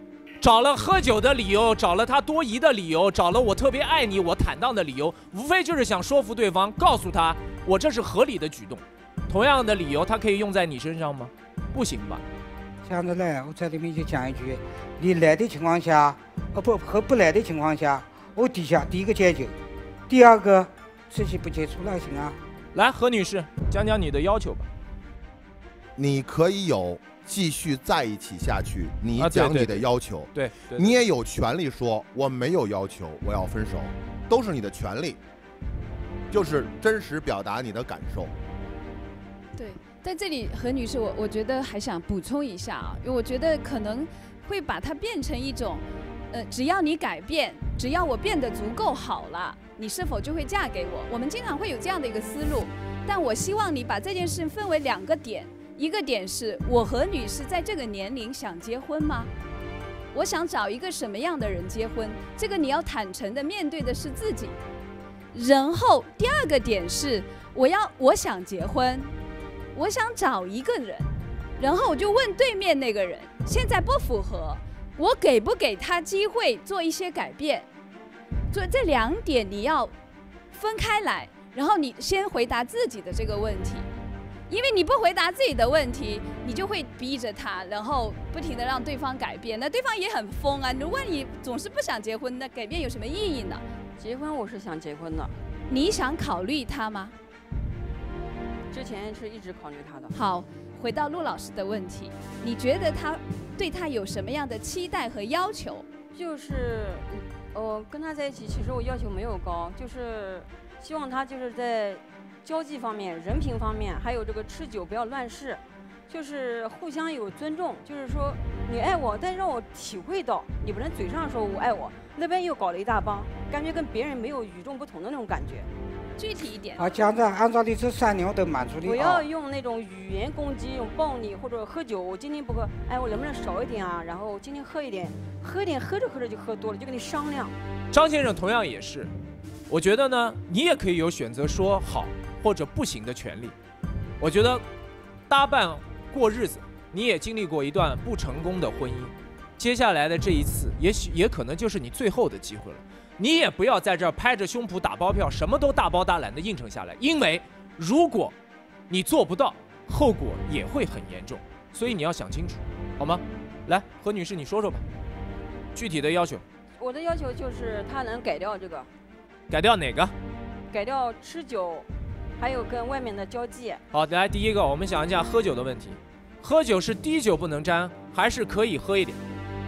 找了喝酒的理由，找了他多疑的理由，找了我特别爱你，我坦荡的理由，无非就是想说服对方，告诉他我这是合理的举动。同样的理由，他可以用在你身上吗？不行吧？ 这样子呢，我在里面就讲一句：你来的情况下，和不来的情况下，我第一个解决，第二个自己不接触那行啊。 来，何女士，讲讲你的要求吧。 你可以有继续在一起下去，你讲你的要求， 对， 你也有权利说我没有要求，我要分手，都是你的权利，就是真实表达你的感受。 对，在这里何女士，我觉得还想补充一下啊，因为我觉得可能会把它变成一种，只要你改变，只要我变得足够好了，你是否就会嫁给我？我们经常会有这样的一个思路，但我希望你把这件事分为2个点。一个点是我和女士在这个年龄想结婚吗？我想找一个什么样的人结婚？这个你要坦诚的面对的是自己。然后第2个点是我想结婚，我想找一个人，然后我就问对面那个人，现在不符合，我给不给他机会做一些改变？所以这2点你要分开来，然后你先回答自己的这个问题。因为你不回答自己的问题，你就会逼着他，然后不停地让对方改变，那对方也很疯啊。如果你总是不想结婚，那改变有什么意义呢？ 结婚我是想结婚的。 你想考虑他吗？ 之前是一直考虑他的。 好，回到陆老师的问题，你觉得他对他有什么样的期待和要求？ 就是跟他在一起，其实我要求没有高，就是希望他就是在交际方面、人品方面，还有这个吃酒不要乱试，就是互相有尊重。就是说你爱我，但是让我体会到，你不能嘴上说我爱我，那边又搞了一大帮，感觉跟别人没有与众不同的那种感觉。 具体一点啊，讲着按照你这3点我都满足你。 不要用那种语言攻击，用暴力或者喝酒。我今天不喝，哎，我能不能少一点啊？然后今天喝一点，喝着就喝多了，就跟你商量。 张先生同样也是，我觉得呢，你也可以有选择说好或者不行的权利。我觉得搭伴过日子，你也经历过一段不成功的婚姻，接下来的这一次也可能就是你最后的机会了。你也不要在这儿拍着胸脯打包票，什么都大包大揽的应承下来，因为如果你做不到，后果也会很严重，所以你要想清楚，好吗？来，何女士你说说吧，具体的要求。 我的要求就是他能改掉这个。 改掉哪个？ 改掉吃酒，还有跟外面的交际。 好，来第一个，我们想一下喝酒的问题。喝酒是滴酒不能沾，还是可以喝一点？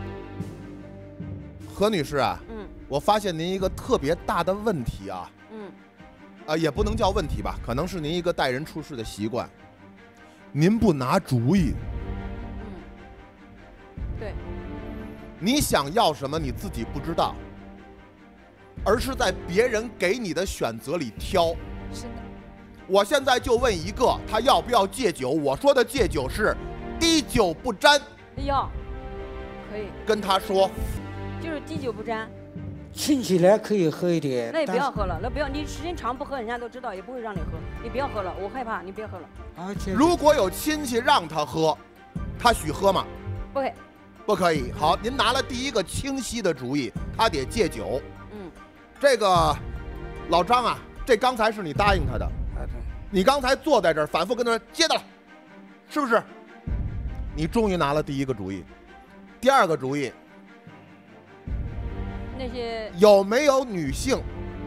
何女士啊，我发现您一个特别大的问题啊，也不能叫问题吧，可能是您一个待人处事的习惯，您不拿主意。 对。 你想要什么你自己不知道，而是在别人给你的选择里挑。 是的。 我现在就问一个，他要不要戒酒？我说的戒酒是滴酒不沾。 要，可以。 跟他说， 就是滴酒不沾。 亲戚呢可以喝一点。 那也不要喝了，那不要，你时间长不喝，人家都知道，也不会让你喝。你不要喝了，我害怕，你别喝了。 如果有亲戚让他喝，他许喝吗？ 不可以。 不可以。好，您拿了第一个清晰的主意，他得戒酒。这个老张啊，这刚才是你答应他的，你刚才坐在这儿反复跟他说接的了，是不是？你终于拿了第一个主意。第2个主意， 那些有没有女性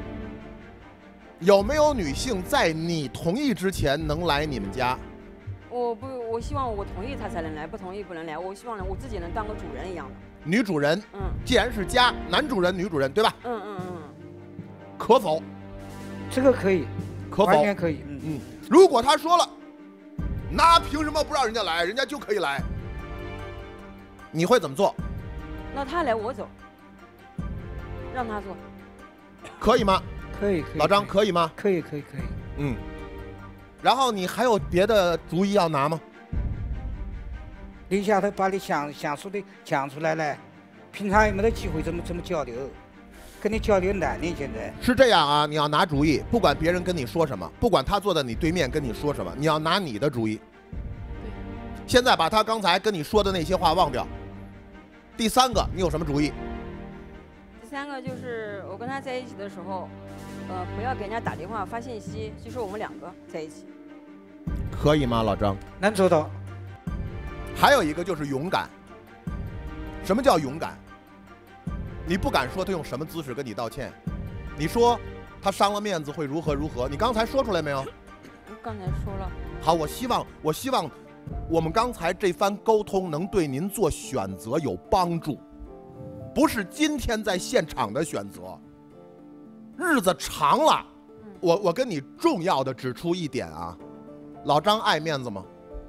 在你同意之前能来你们家？ 我希望我同意他才能来，不同意不能来。我希望我自己能当个主人一样的。 女主人，既然是家，男主人、女主人，对吧？可否？ 这个可以， 可否？ 完全可以。 如果他说了，那凭什么不让人家来？人家就可以来。你会怎么做？ 那他来我走，让他做， 可以吗？ 可以。 老张可以吗？ 可以。 然后你还有别的主意要拿吗？ 一下头把你想说的讲出来了，平常也没得机会怎么交流，跟你交流难的。现在是这样啊，你要拿主意，不管别人跟你说什么，不管他坐在你对面跟你说什么，你要拿你的主意。现在把他刚才跟你说的那些话忘掉， 第3个你有什么主意？ 第3个就是我跟他在一起的时候，不要给人家打电话发信息，就说我们2个在一起。 可以吗，老张？ 能做到。 还有一个就是勇敢。什么叫勇敢？你不敢说他用什么姿势跟你道歉，你说他伤了面子会如何如何？你刚才说出来没有？ 我刚才说了。 好，我希望我们刚才这番沟通能对您做选择有帮助，不是今天在现场的选择。日子长了，我跟你重要的指出一点啊，老张爱面子吗？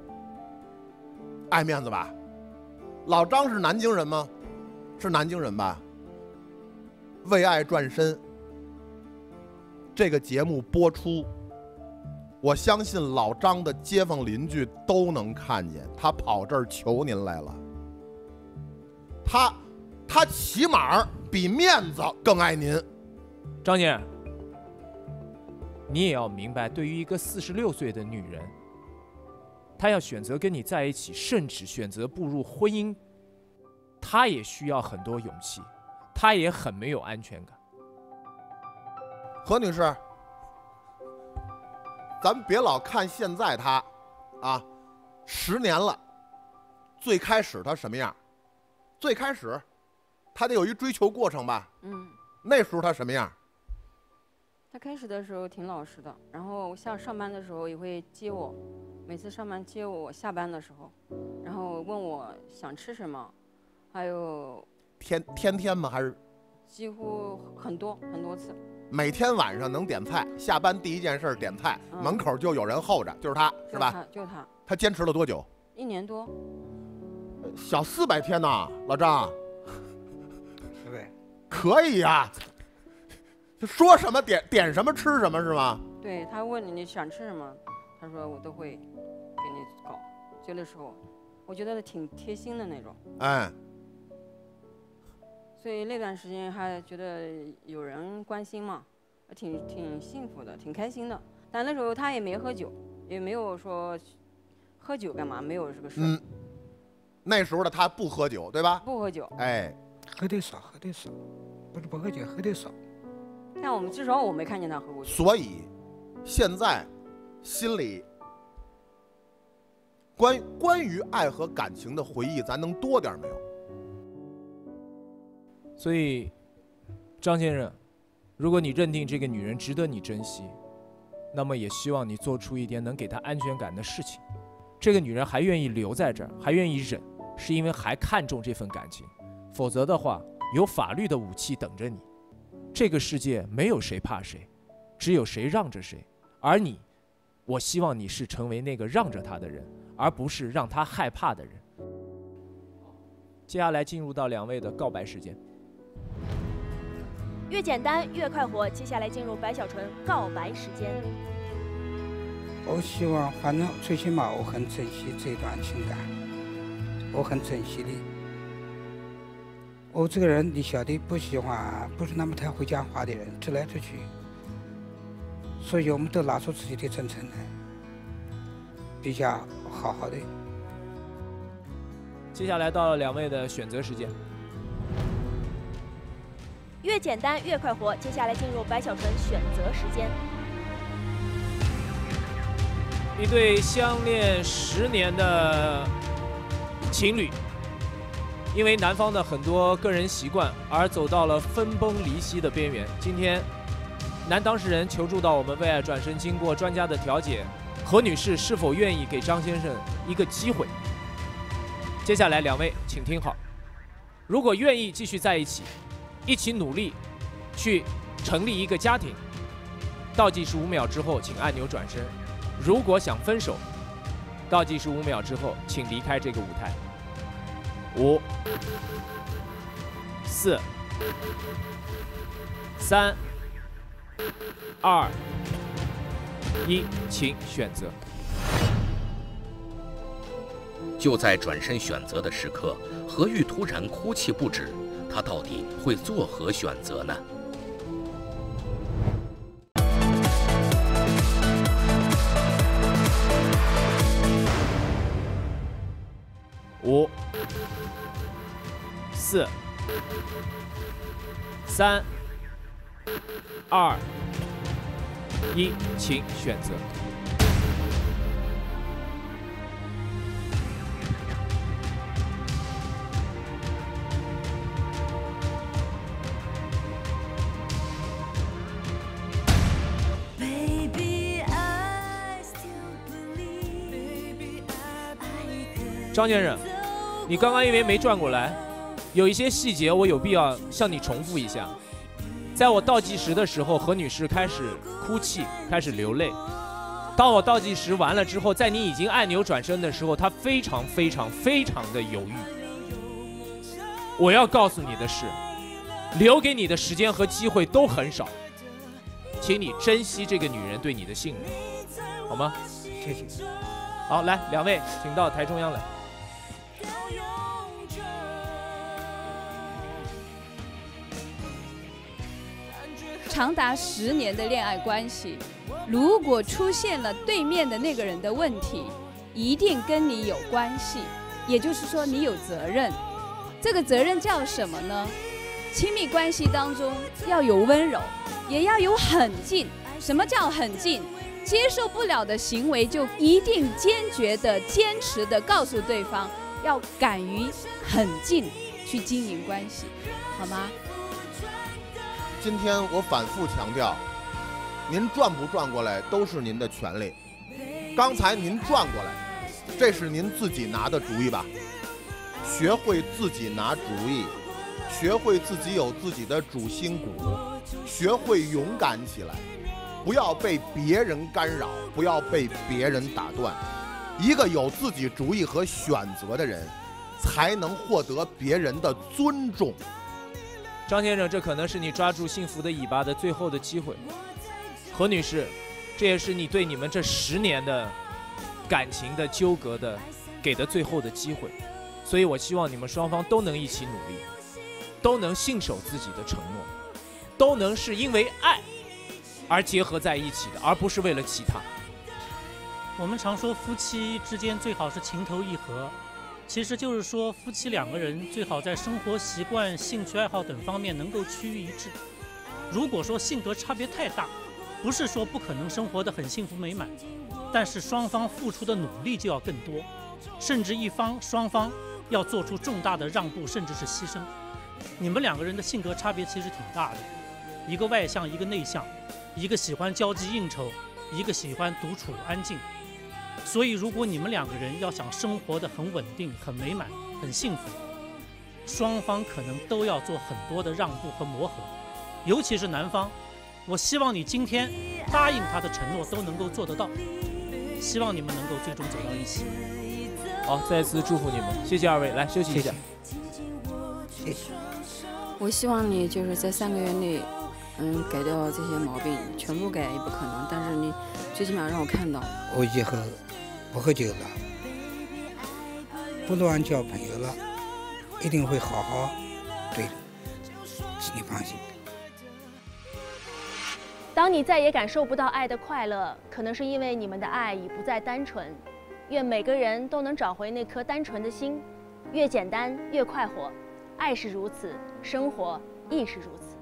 爱面子吧。老张是南京人吗？是南京人吧？为爱转身这个节目播出，我相信老张的街坊邻居都能看见，他跑这儿求您来了。他起码比面子更爱您。 张先生，你也要明白，对于一个46岁的女人，她要选择跟你在一起，甚至选择步入婚姻，她也需要很多勇气，她也很没有安全感。 何女士，咱们别老看现在她啊，10年了，最开始她什么样？最开始她得有一追求过程吧？那时候她什么样？ 他开始的时候挺老实的，然后上班的时候也会接我，每次上班接我下班的时候，然后问我想吃什么，还有天天吗？还是几乎很多次。 每天晚上能点菜，下班第一件事点菜，门口就有人候着，就是他，是吧？ 就他。 他坚持了多久 ？1年多。 小400天呢，老张。 对。 可以呀。说什么点什么吃什么是吗？ 对，他问你想吃什么，他说我都会给你搞。就那时候，我觉得挺贴心的那种。 哎。 所以那段时间还觉得有人关心嘛，挺幸福的，挺开心的。但那时候他也没喝酒，也没有说喝酒干嘛，没有这个事。 那时候的他不喝酒，对吧？ 不喝酒。 哎， 喝得少，不是不喝酒，喝得少。 但至少我没看见他喝过酒。 所以，现在心里关于爱和感情的回忆，咱能多点没有？ 所以，张先生，如果你认定这个女人值得你珍惜，那么也希望你做出一点能给她安全感的事情。这个女人还愿意留在这儿，还愿意忍，是因为还看重这份感情。否则的话，有法律的武器等着你。这个世界没有谁怕谁，只有谁让着谁。而你，我希望你是成为那个让着他的人，而不是让他害怕的人。接下来进入到2位的告白时间。 越简单越快活，接下来进入白小纯告白时间。 我希望，反正最起码我很珍惜这段情感，我很珍惜你。我这个人你晓得，不喜欢不是那么太会讲话的人，直来直去。所以我们都拿出自己的真诚来，比较好好的。 接下来到了2位的选择时间。 越简单越快活，接下来进入白小纯选择时间。 一对相恋10年的情侣，因为男方的很多个人习惯而走到了分崩离析的边缘。今天，男当事人求助到我们为爱转身，经过专家的调解，何女士是否愿意给张先生一个机会？接下来2位请听好，如果愿意继续在一起，一起努力去成立一个家庭，倒计时5秒之后请按钮转身。如果想分手，倒计时5秒之后请离开这个舞台。5、4、3、2、1，请选择。 就在转身选择的时刻，何玉突然哭泣不止，他到底会作何选择呢 ？5、 4、3、2、1，请选择。张先生，你刚刚因为没转过来，有一些细节我有必要向你重复一下。在我倒计时的时候，何女士开始哭泣，开始流泪。当我倒计时完了之后，在你已经按钮转身的时候，她非常的犹豫。我要告诉你的是，留给你的时间和机会都很少，请你珍惜这个女人对你的信任，好吗？ 谢谢。 好，来，2位请到台中央来。 长达10年的恋爱关系，如果出现了对面的那个人的问题，一定跟你有关系，也就是说你有责任。这个责任叫什么呢？亲密关系当中要有温柔，也要有狠劲。什么叫狠劲？接受不了的行为就一定坚决的、坚持的告诉对方，要敢于狠劲去经营关系，好吗？ 今天我反复强调，您转不转过来都是您的权利。刚才您转过来，这是您自己拿的主意吧？学会自己拿主意，学会自己有自己的主心骨，学会勇敢起来，不要被别人干扰，不要被别人打断。一个有自己主意和选择的人，才能获得别人的尊重。 张先生，这可能是你抓住幸福的尾巴的最后的机会。何女士，这也是你对你们这10年的感情的纠葛的给的最后的机会。所以我希望你们双方都能一起努力，都能信守自己的承诺，都能是因为爱而结合在一起的，而不是为了其他。 我们常说夫妻之间最好是情投意合，其实就是说夫妻2个人最好在生活习惯、兴趣爱好等方面能够趋于一致。如果说性格差别太大，不是说不可能生活得很幸福美满，但是双方付出的努力就要更多，甚至双方要做出重大的让步，甚至是牺牲。你们2个人的性格差别其实挺大的，一个外向，一个内向，一个喜欢交际应酬，一个喜欢独处安静。所以如果你们2个人要想生活得很稳定、很美满、很幸福，双方可能都要做很多的让步和磨合，尤其是男方。我希望你今天答应他的承诺都能够做得到，希望你们能够最终走到一起。 好，再次祝福你们，谢谢2位，来休息一下。 谢谢。 我希望你就是在3个月内，改掉这些毛病，全部改也不可能，但是你最起码让我看到。 我以后不喝酒了，不乱交朋友了，一定会好好对你，请你放心。 当你再也感受不到爱的快乐，可能是因为你们的爱已不再单纯。愿每个人都能找回那颗单纯的心，越简单越快活。爱是如此，生活亦是如此。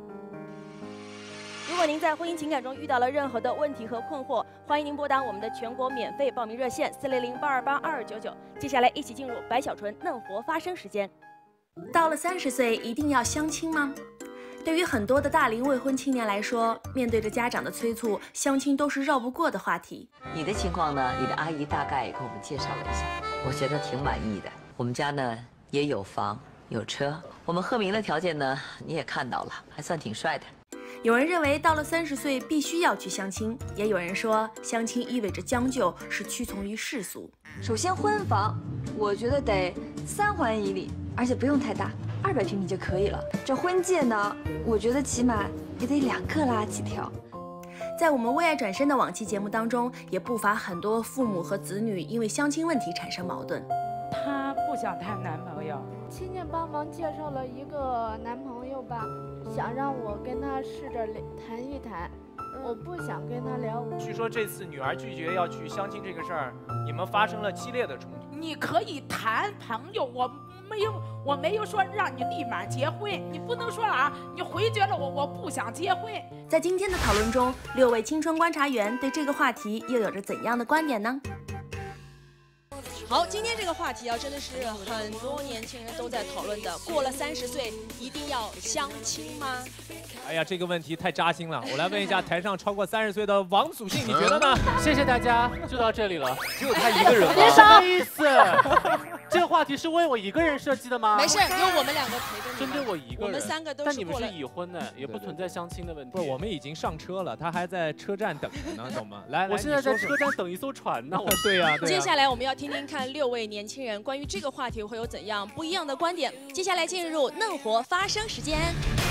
如果您在婚姻情感中遇到了任何的问题和困惑，欢迎您拨打我们的全国免费报名热线400-828-2299。接下来一起进入白小纯嫩活发声时间。到了30岁一定要相亲吗？对于很多的大龄未婚青年来说，面对着家长的催促，相亲都是绕不过的话题。 你的情况呢？你的阿姨大概也给我们介绍了一下，我觉得挺满意的。我们家呢也有房有车，我们贺明的条件呢你也看到了，还算挺帅的。 有人认为到了30岁必须要去相亲，也有人说相亲意味着将就，是屈从于世俗。 首先婚房，我觉得得3环以里，而且不用太大，200平米就可以了。这婚戒呢，我觉得起码也得2克拉起跳。 在我们为爱转身的往期节目当中，也不乏很多父母和子女因为相亲问题产生矛盾。 他不想谈男朋友， 亲戚帮忙介绍了一个男朋友吧，想让我跟他试着谈一谈。我不想跟他聊。 据说这次女儿拒绝要去相亲这个事儿，你们发生了激烈的冲突。 你可以谈朋友，我我没有说让你立马结婚，你不能说啊，你回绝了我不想结婚。 在今天的讨论中，6位青春观察员对这个话题又有着怎样的观点呢？ 好，今天这个话题啊，真的是很多年轻人都在讨论的。过了30岁，一定要相亲吗？ 哎呀，这个问题太扎心了。我来问一下台上超过30岁的王祖信，你觉得呢？ 谢谢大家，就到这里了。 只有他一个人吗？ 什么意思？这个话题是为我一个人设计的吗？ 没事，有我们2个陪着你。 针对我一个人。 我们3个都是过了。 但你们是已婚的，也不存在相亲的问题。 不，我们已经上车了，他还在车站等着呢，懂吗？来， 我现在在车站等一艘船呢。 对呀。 接下来我们要听听看6位年轻人关于这个话题会有怎样不一样的观点。接下来进入嫩活发声时间。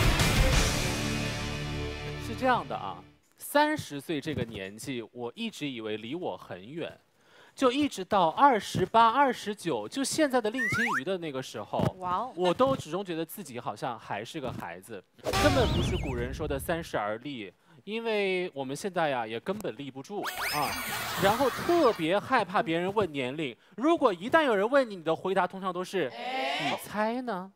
是这样的啊，30岁这个年纪，我一直以为离我很远，就一直到28、29，就现在的令青瑜的那个时候，我都始终觉得自己好像还是个孩子，根本不是古人说的30而立。因为我们现在呀也根本立不住啊，然后特别害怕别人问年龄。如果一旦有人问你，你的回答通常都是你猜呢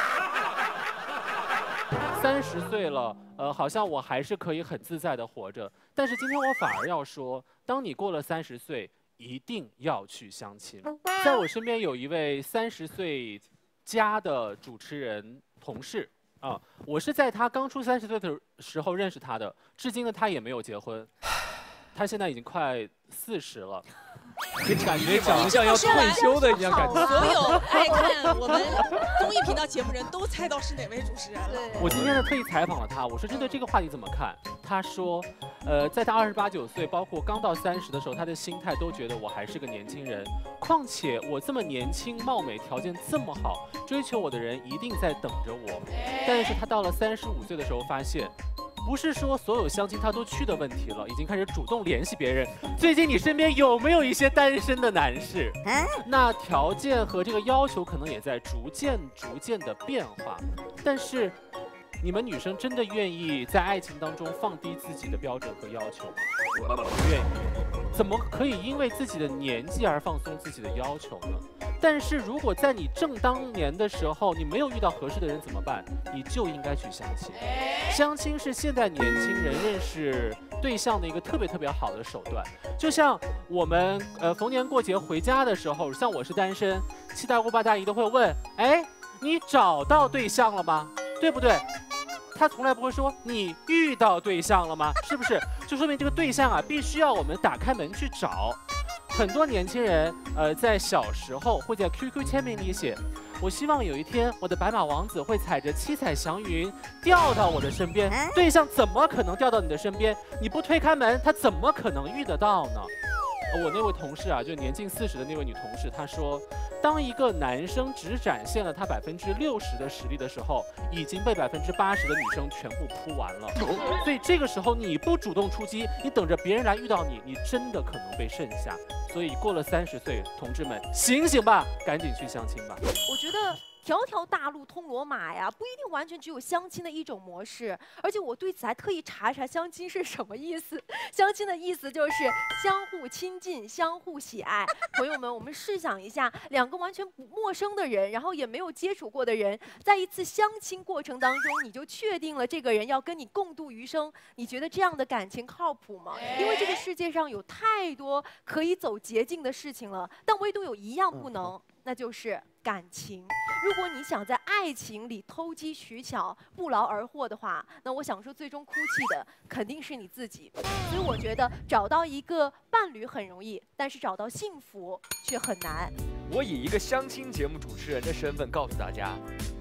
？30岁了，好像我还是可以很自在的活着。但是今天我反而要说，当你过了30岁，一定要去相亲。在我身边有一位30岁加的主持人同事。我是在他刚出30岁的时候认识他的，至今呢他也没有结婚，他现在已经快40了。 你感觉讲得像要退休的一样，感觉。 所有爱看我们综艺频道节目人都猜到是哪位主持人了。 我今天呢特意采访了他，我说针对这个话题怎么看？他说，在他28、29岁，包括刚到30的时候，他的心态都觉得我还是个年轻人。况且我这么年轻、貌美、条件这么好，追求我的人一定在等着我。但是他到了35岁的时候，发现。不是说所有相亲他都去的问题了，已经开始主动联系别人。最近你身边有没有一些单身的男士？那条件和这个要求可能也在逐渐的变化。但是，你们女生真的愿意在爱情当中放低自己的标准和要求吗？不愿意。怎么可以因为自己的年纪而放松自己的要求呢？但是如果在你正当年的时候，你没有遇到合适的人怎么办？你就应该去相亲。相亲是现代年轻人认识对象的一个特别好的手段。就像我们逢年过节回家的时候，像我是单身，7大姑8大姨都会问：哎，你找到对象了吗？对不对？他从来不会说你遇到对象了吗？是不是？就说明这个对象啊，必须要我们打开门去找。很多年轻人，在小时候会在 QQ 签名里写：我希望有一天我的白马王子会踩着七彩祥云掉到我的身边。对象怎么可能掉到你的身边？你不推开门，他怎么可能遇得到呢？我那位同事啊，就年近40的那位女同事，她说，当一个男生只展现了他60%的实力的时候，已经被80%的女生全部扑完了。所以这个时候你不主动出击，你等着别人来遇到你，你真的可能被剩下。所以过了30岁，同志们醒醒吧，赶紧去相亲吧。 我觉得条条大路通罗马呀，不一定完全只有相亲的一种模式。而且我对此还特意查一查相亲是什么意思。相亲的意思就是相互亲近、相互喜爱。朋友们，我们试想一下，2个完全不陌生的人，然后也没有接触过的人，在一次相亲过程当中，你就确定了这个人要跟你共度余生。你觉得这样的感情靠谱吗？因为这个世界上有太多可以走捷径的事情了，但唯独有一样不能，那就是感情。如果你想在爱情里偷机取巧、不劳而获的话，那我想说，最终哭泣的肯定是你自己。所以我觉得找到一个伴侣很容易，但是找到幸福却很难。 我以一个相亲节目主持人的身份告诉大家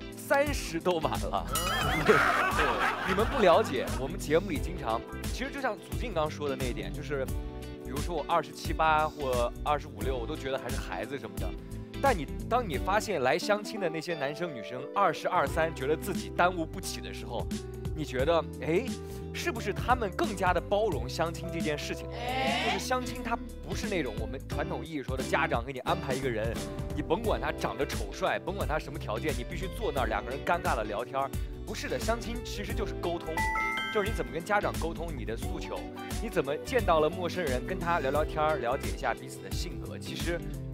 ，30都晚了。对，你们不了解，我们节目里经常，其实就像祖静刚说的那一点，就是比如说我27、8或25、6，我都觉得还是孩子什么的。但当你发现来相亲的那些男生女生20、23，觉得自己耽误不起的时候，你觉得，哎，是不是他们更加的包容相亲这件事情？就是相亲它不是那种我们传统意义说的家长给你安排一个人，你甭管他长得丑帅，甭管他什么条件，你必须坐那儿2个人尴尬的聊天。不是的，相亲其实就是沟通，就是你怎么跟家长沟通你的诉求，你怎么见到了陌生人跟他聊聊天，了解一下彼此的性格。其实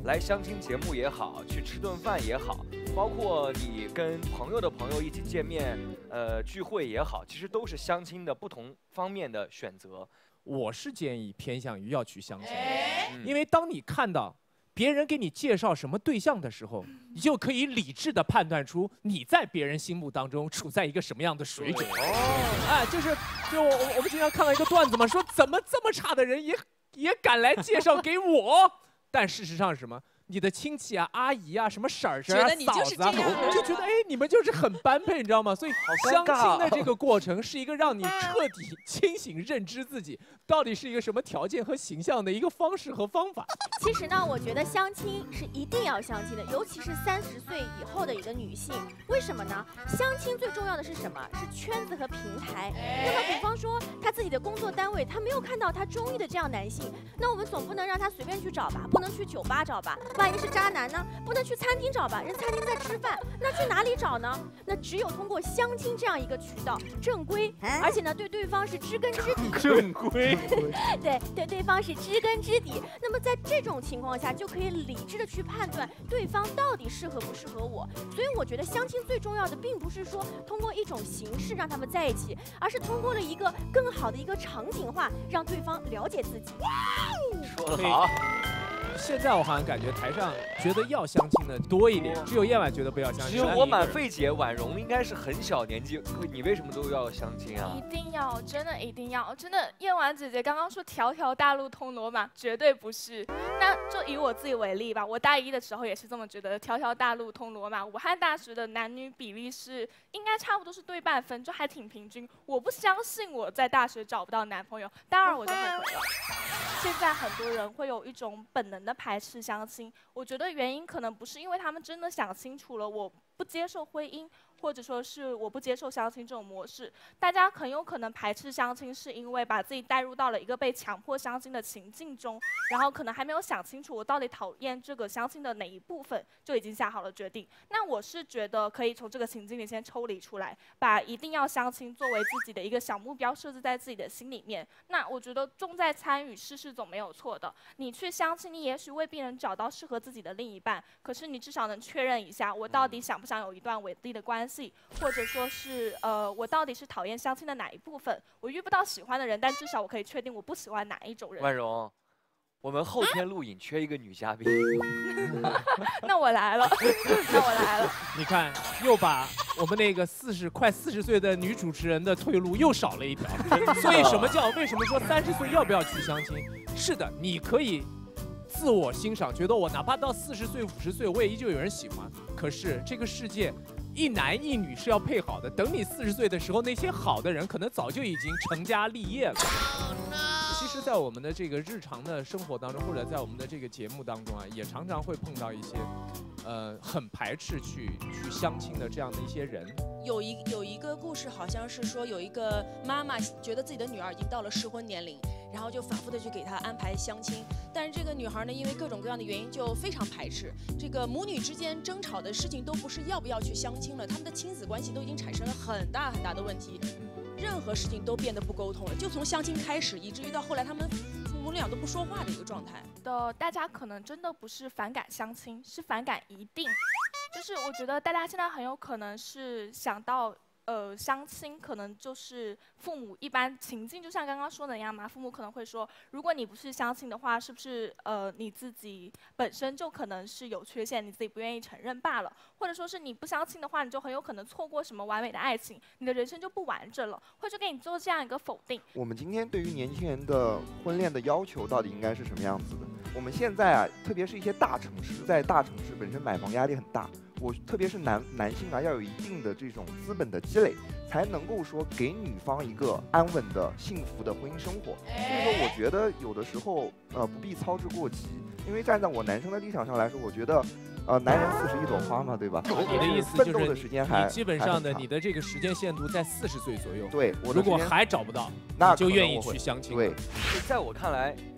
来相亲节目也好，去吃顿饭也好，包括你跟朋友的朋友一起见面，聚会也好，其实都是相亲的不同方面的选择。 我是建议偏向于要去相亲，因为当你看到别人给你介绍什么对象的时候，你就可以理智的判断出你在别人心目当中处在一个什么样的水准。哎，就我们经常看到一个段子嘛，说怎么这么差的人也敢来介绍给我？但事实上是什么？你的亲戚啊、阿姨啊、什么婶儿啊、嫂子啊，就觉得哎，你们就是很般配，你知道吗？所以相亲的这个过程是一个让你彻底清醒认知自己到底是一个什么条件和形象的一个方式和方法。 其实呢，我觉得相亲是一定要相亲的，尤其是30岁以后的一个女性。为什么呢？相亲最重要的是什么？是圈子和平台。那么比方说，她自己的工作单位，她没有看到她中意的这样男性，那我们总不能让她随便去找吧，不能去酒吧找吧。万一是渣男呢？不能去餐厅找吧，人餐厅在吃饭，那去哪里找呢？那只有通过相亲这样一个渠道，正规，而且呢对对方是知根知底。 正规。 对对方是知根知底。那么在这种情况下，就可以理智的去判断对方到底适合不适合我。所以我觉得相亲最重要的，并不是说通过一种形式让他们在一起，而是通过了一个更好的一个场景化，让对方了解自己。 说得好。 现在我好像感觉台上觉得要相亲的多一点，只有燕婉觉得不要相亲。 只有我满费姐婉容应该是很小年纪，你为什么都要相亲啊？ 一定要，真的一定要，真的。燕婉姐姐刚刚说条条大路通罗马，绝对不是。那就以我自己为例吧，我大一的时候也是这么觉得，条条大路通罗马。武汉大学的男女比例是应该差不多是对半分，就还挺平均。我不相信我在大学找不到男朋友，大二我就后悔了。现在很多人会有一种本能的排斥相亲，我觉得原因可能不是因为他们真的想清楚了我不接受婚姻，或者说是我不接受相亲这种模式。大家很有可能排斥相亲，是因为把自己带入到了一个被强迫相亲的情境中，然后可能还没有想清楚我到底讨厌这个相亲的哪一部分，就已经下好了决定。那我是觉得可以从这个情境里先抽离出来，把一定要相亲作为自己的一个小目标设置在自己的心里面。那我觉得重在参与，试试总没有错的。你去相亲，你也许未必能找到适合自己的另一半，可是你至少能确认一下，我到底想不想有一段稳定的关系，或者说是我到底是讨厌相亲的哪一部分。我遇不到喜欢的人，但至少我可以确定我不喜欢哪一种人。 婉容，我们后天录影缺一个女嘉宾。 那我来了，那我来了。 你看，又把我们那个快40岁的女主持人的退路又少了一条。所以为什么说30岁要不要去相亲？是的，你可以自我欣赏，觉得我哪怕到40岁、50岁，我也依旧有人喜欢。可是这个世界，一男一女是要配好的。等你40岁的时候，那些好的人可能早就已经成家立业了。其实，在我们的这个日常的生活当中，或者在我们的这个节目当中啊，也常常会碰到一些，很排斥去相亲的这样的一些人。 有一个故事，好像是说有一个妈妈觉得自己的女儿已经到了适婚年龄，然后就反复的去给她安排相亲，但是这个女孩呢，因为各种各样的原因就非常排斥。这个母女之间争吵的事情都不是要不要去相亲了，他们的亲子关系都已经产生了很大很大的问题。任何事情都变得不沟通了，就从相亲开始，以至于到后来他们父母俩都不说话的一个状态。 大家可能真的不是反感相亲，是反感一定。就是我觉得大家现在很有可能是想到相亲可能就是父母一般情境，就像刚刚说的那样嘛，父母可能会说，如果你不是相亲的话，是不是你自己本身就可能是有缺陷，你自己不愿意承认罢了，或者说是你不相亲的话，你就很有可能错过什么完美的爱情，你的人生就不完整了，或者给你做这样一个否定。 我们今天对于年轻人的婚恋的要求到底应该是什么样子的？我们现在啊，特别是一些大城市，在大城市本身买房压力很大。特别是男性啊，要有一定的这种资本的积累，才能够说给女方一个安稳的、幸福的婚姻生活。所以说，我觉得有的时候不必操之过急，因为站在我男生的立场上来说，我觉得男人41朵花嘛，对吧？ 你的意思奋斗的时间还基本上的你的这个时间限度在40岁左右。 对， 如果还找不到， 那就愿意去相亲。 对， 在我看来，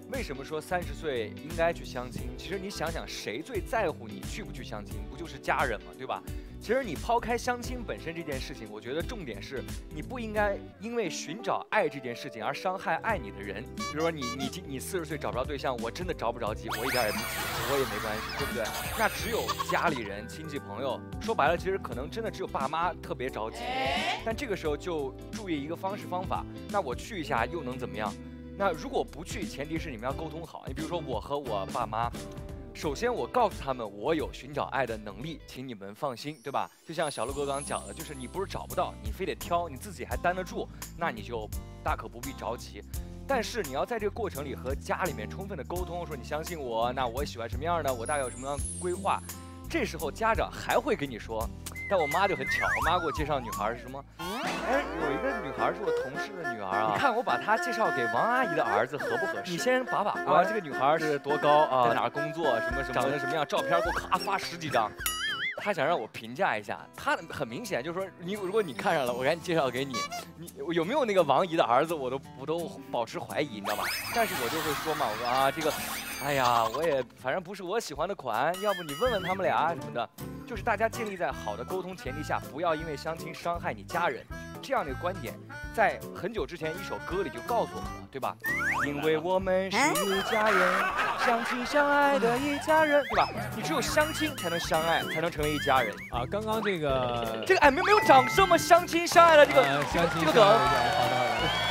为什么说30岁应该去相亲？其实你想想，谁最在乎你去不去相亲？不就是家人嘛，对吧？其实你抛开相亲本身这件事情，我觉得重点是你不应该因为寻找爱这件事情而伤害爱你的人。比如说你40岁找不着对象，我真的着不着急，我一点也不急，我也没关系，对不对？那只有家里人、亲戚朋友，说白了，其实可能真的只有爸妈特别着急。但这个时候就注意一个方法，那我去一下又能怎么样？那如果不去，前提是你们要沟通好。你比如说我和我爸妈，首先我告诉他们我有寻找爱的能力，请你们放心，对吧？就像小乐哥刚刚讲的，就是你不是找不到，你非得挑，你自己还担得住，那你就大可不必着急。但是你要在这个过程里和家里面充分的沟通，说你相信我，那我喜欢什么样的，我大概有什么样的规划。这时候家长还会跟你说，但我妈就很巧，我妈给我介绍女孩是什么？哎，有一个女孩是我同事的女儿啊，你看我把她介绍给王阿姨的儿子合不合适？你先把关，这个女孩是多高啊，在哪儿工作，什么长得什么样，照片给我咔发10几张。他想让我评价一下，他很明显就是说，如果你看上了，我赶紧介绍给你，你有没有那个王姨的儿子，我都保持怀疑，你知道吧？但是我就会说嘛，我说啊这个，哎呀，我也反正不是我喜欢的款，要不你问问他们俩什么的，就是大家建立在好的沟通前提下，不要因为相亲伤害你家人，这样的一个观点，在很久之前一首歌里就告诉我们了，对吧？因为我们是一家人，相亲相爱的一家人，对吧？你只有相亲才能相爱，才能成为一家人啊！刚刚这个哎，没有掌声吗？相亲相爱的这个这个梗。好的。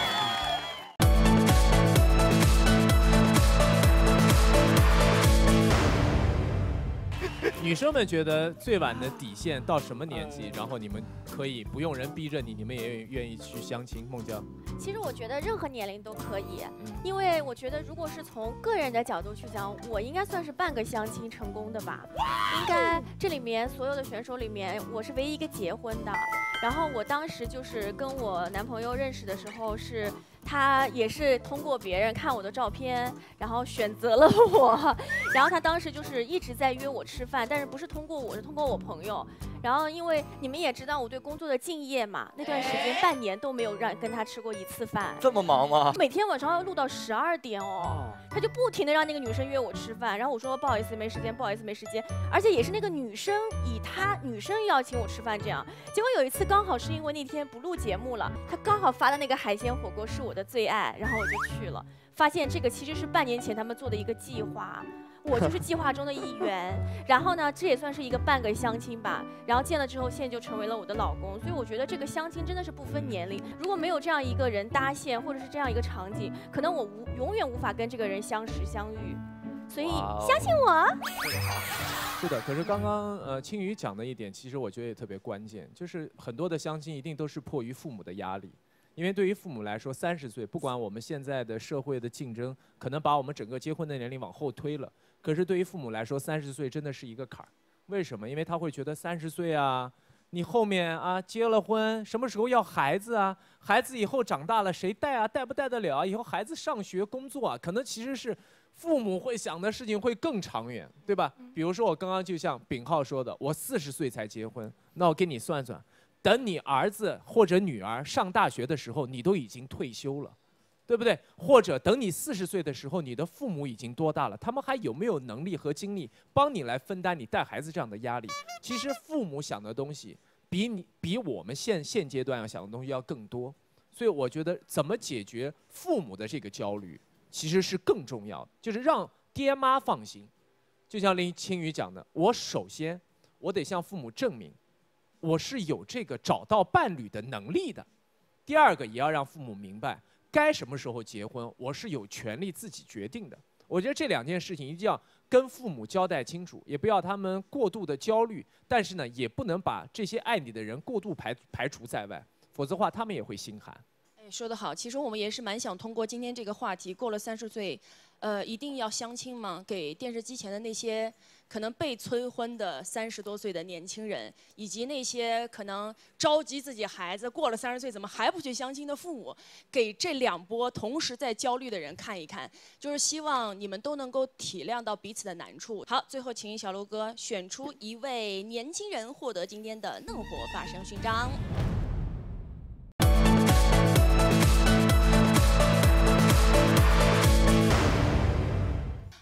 女生们觉得最晚的底线到什么年纪，然后你们可以不用人逼着你们也愿意去相亲？孟娇， 其实我觉得任何年龄都可以，因为我觉得如果是从个人的角度去讲，我应该算是半个相亲成功的吧。应该这里面所有的选手里面，我是唯一一个结婚的。然后我当时就是跟我男朋友认识的时候是。他也是通过别人看我的照片，然后选择了我，然后他当时就是一直在约我吃饭，但是不是通过我，是通过我朋友。然后因为你们也知道我对工作的敬业嘛，那段时间半年都没有跟他吃过1次饭。 这么忙吗？ 每天晚上要录到12点哦，他就不停的让那个女生约我吃饭，然后我说不好意思没时间，不好意思没时间，而且也是那个女生以女生邀请我吃饭这样。结果有一次刚好是因为那天不录节目了，他刚好发的那个海鲜火锅是我的最爱，然后我就去了，发现这个其实是半年前他们做的一个计划。我就是计划中的一员，然后呢，这也算是一个半个相亲吧。然后见了之后，现在就成为了我的老公。所以我觉得这个相亲真的是不分年龄。如果没有这样一个人搭线，或者是这样一个场景，可能我永远无法跟这个人相识相遇。所以相信我。 是的，可是刚刚青瑜讲的一点，其实我觉得也特别关键，就是很多的相亲一定都是迫于父母的压力。因为对于父母来说，30岁，不管我们现在的社会的竞争，可能把我们整个结婚的年龄往后推了。可是对于父母来说，30岁真的是一个坎儿。为什么？因为他会觉得30岁啊，你后面啊结了婚，什么时候要孩子啊？孩子以后长大了谁带啊？带不带得了啊？以后孩子上学工作啊，可能其实是父母会想的事情会更长远，对吧？比如说我刚刚就像秉浩说的，我40岁才结婚，那我给你算算。等你儿子或者女儿上大学的时候，你都已经退休了，对不对？或者等你40岁的时候，你的父母已经多大了？他们还有没有能力和精力帮你来分担你带孩子这样的压力？其实父母想的东西比我们现阶段要想的东西要更多。所以我觉得怎么解决父母的这个焦虑，其实是更重要的，就是让爹妈放心。就像林青瑜讲的，我首先我得向父母证明。我是有这个找到伴侣的能力的。第二个，也要让父母明白，该什么时候结婚，我是有权利自己决定的。我觉得这2件事情一定要跟父母交代清楚，也不要他们过度的焦虑，但是呢，也不能把这些爱你的人过度排除在外，否则的话他们也会心寒。 说得好，其实我们也是蛮想通过今天这个话题，过了30岁，一定要相亲嘛，给电视机前的那些可能被催婚的30多岁的年轻人，以及那些可能着急自己孩子过了30岁怎么还不去相亲的父母，给这2波同时在焦虑的人看一看，就是希望你们都能够体谅到彼此的难处。好，最后请小楼哥选出一位年轻人获得今天的嫩火发声勋章。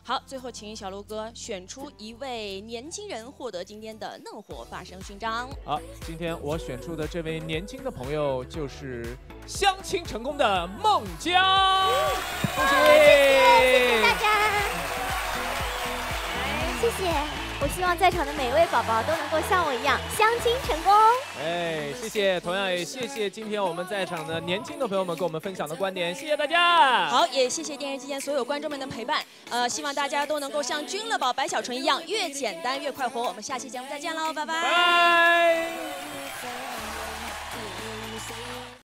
好，最后请小卢哥选出一位年轻人获得今天的嫩火发声勋章。 好，今天我选出的这位年轻的朋友就是相亲成功的孟佳，恭喜！ 谢谢大家。谢谢，我希望在场的每一位宝宝都能够像我一样相亲成功。 哎，谢谢，同样也谢谢今天我们在场的年轻的朋友们跟我们分享的观点，谢谢大家。 好，也谢谢电视机前所有观众们的陪伴。希望大家都能够像君乐宝、白小纯一样，越简单越快活。我们下期节目再见喽，拜拜。 拜。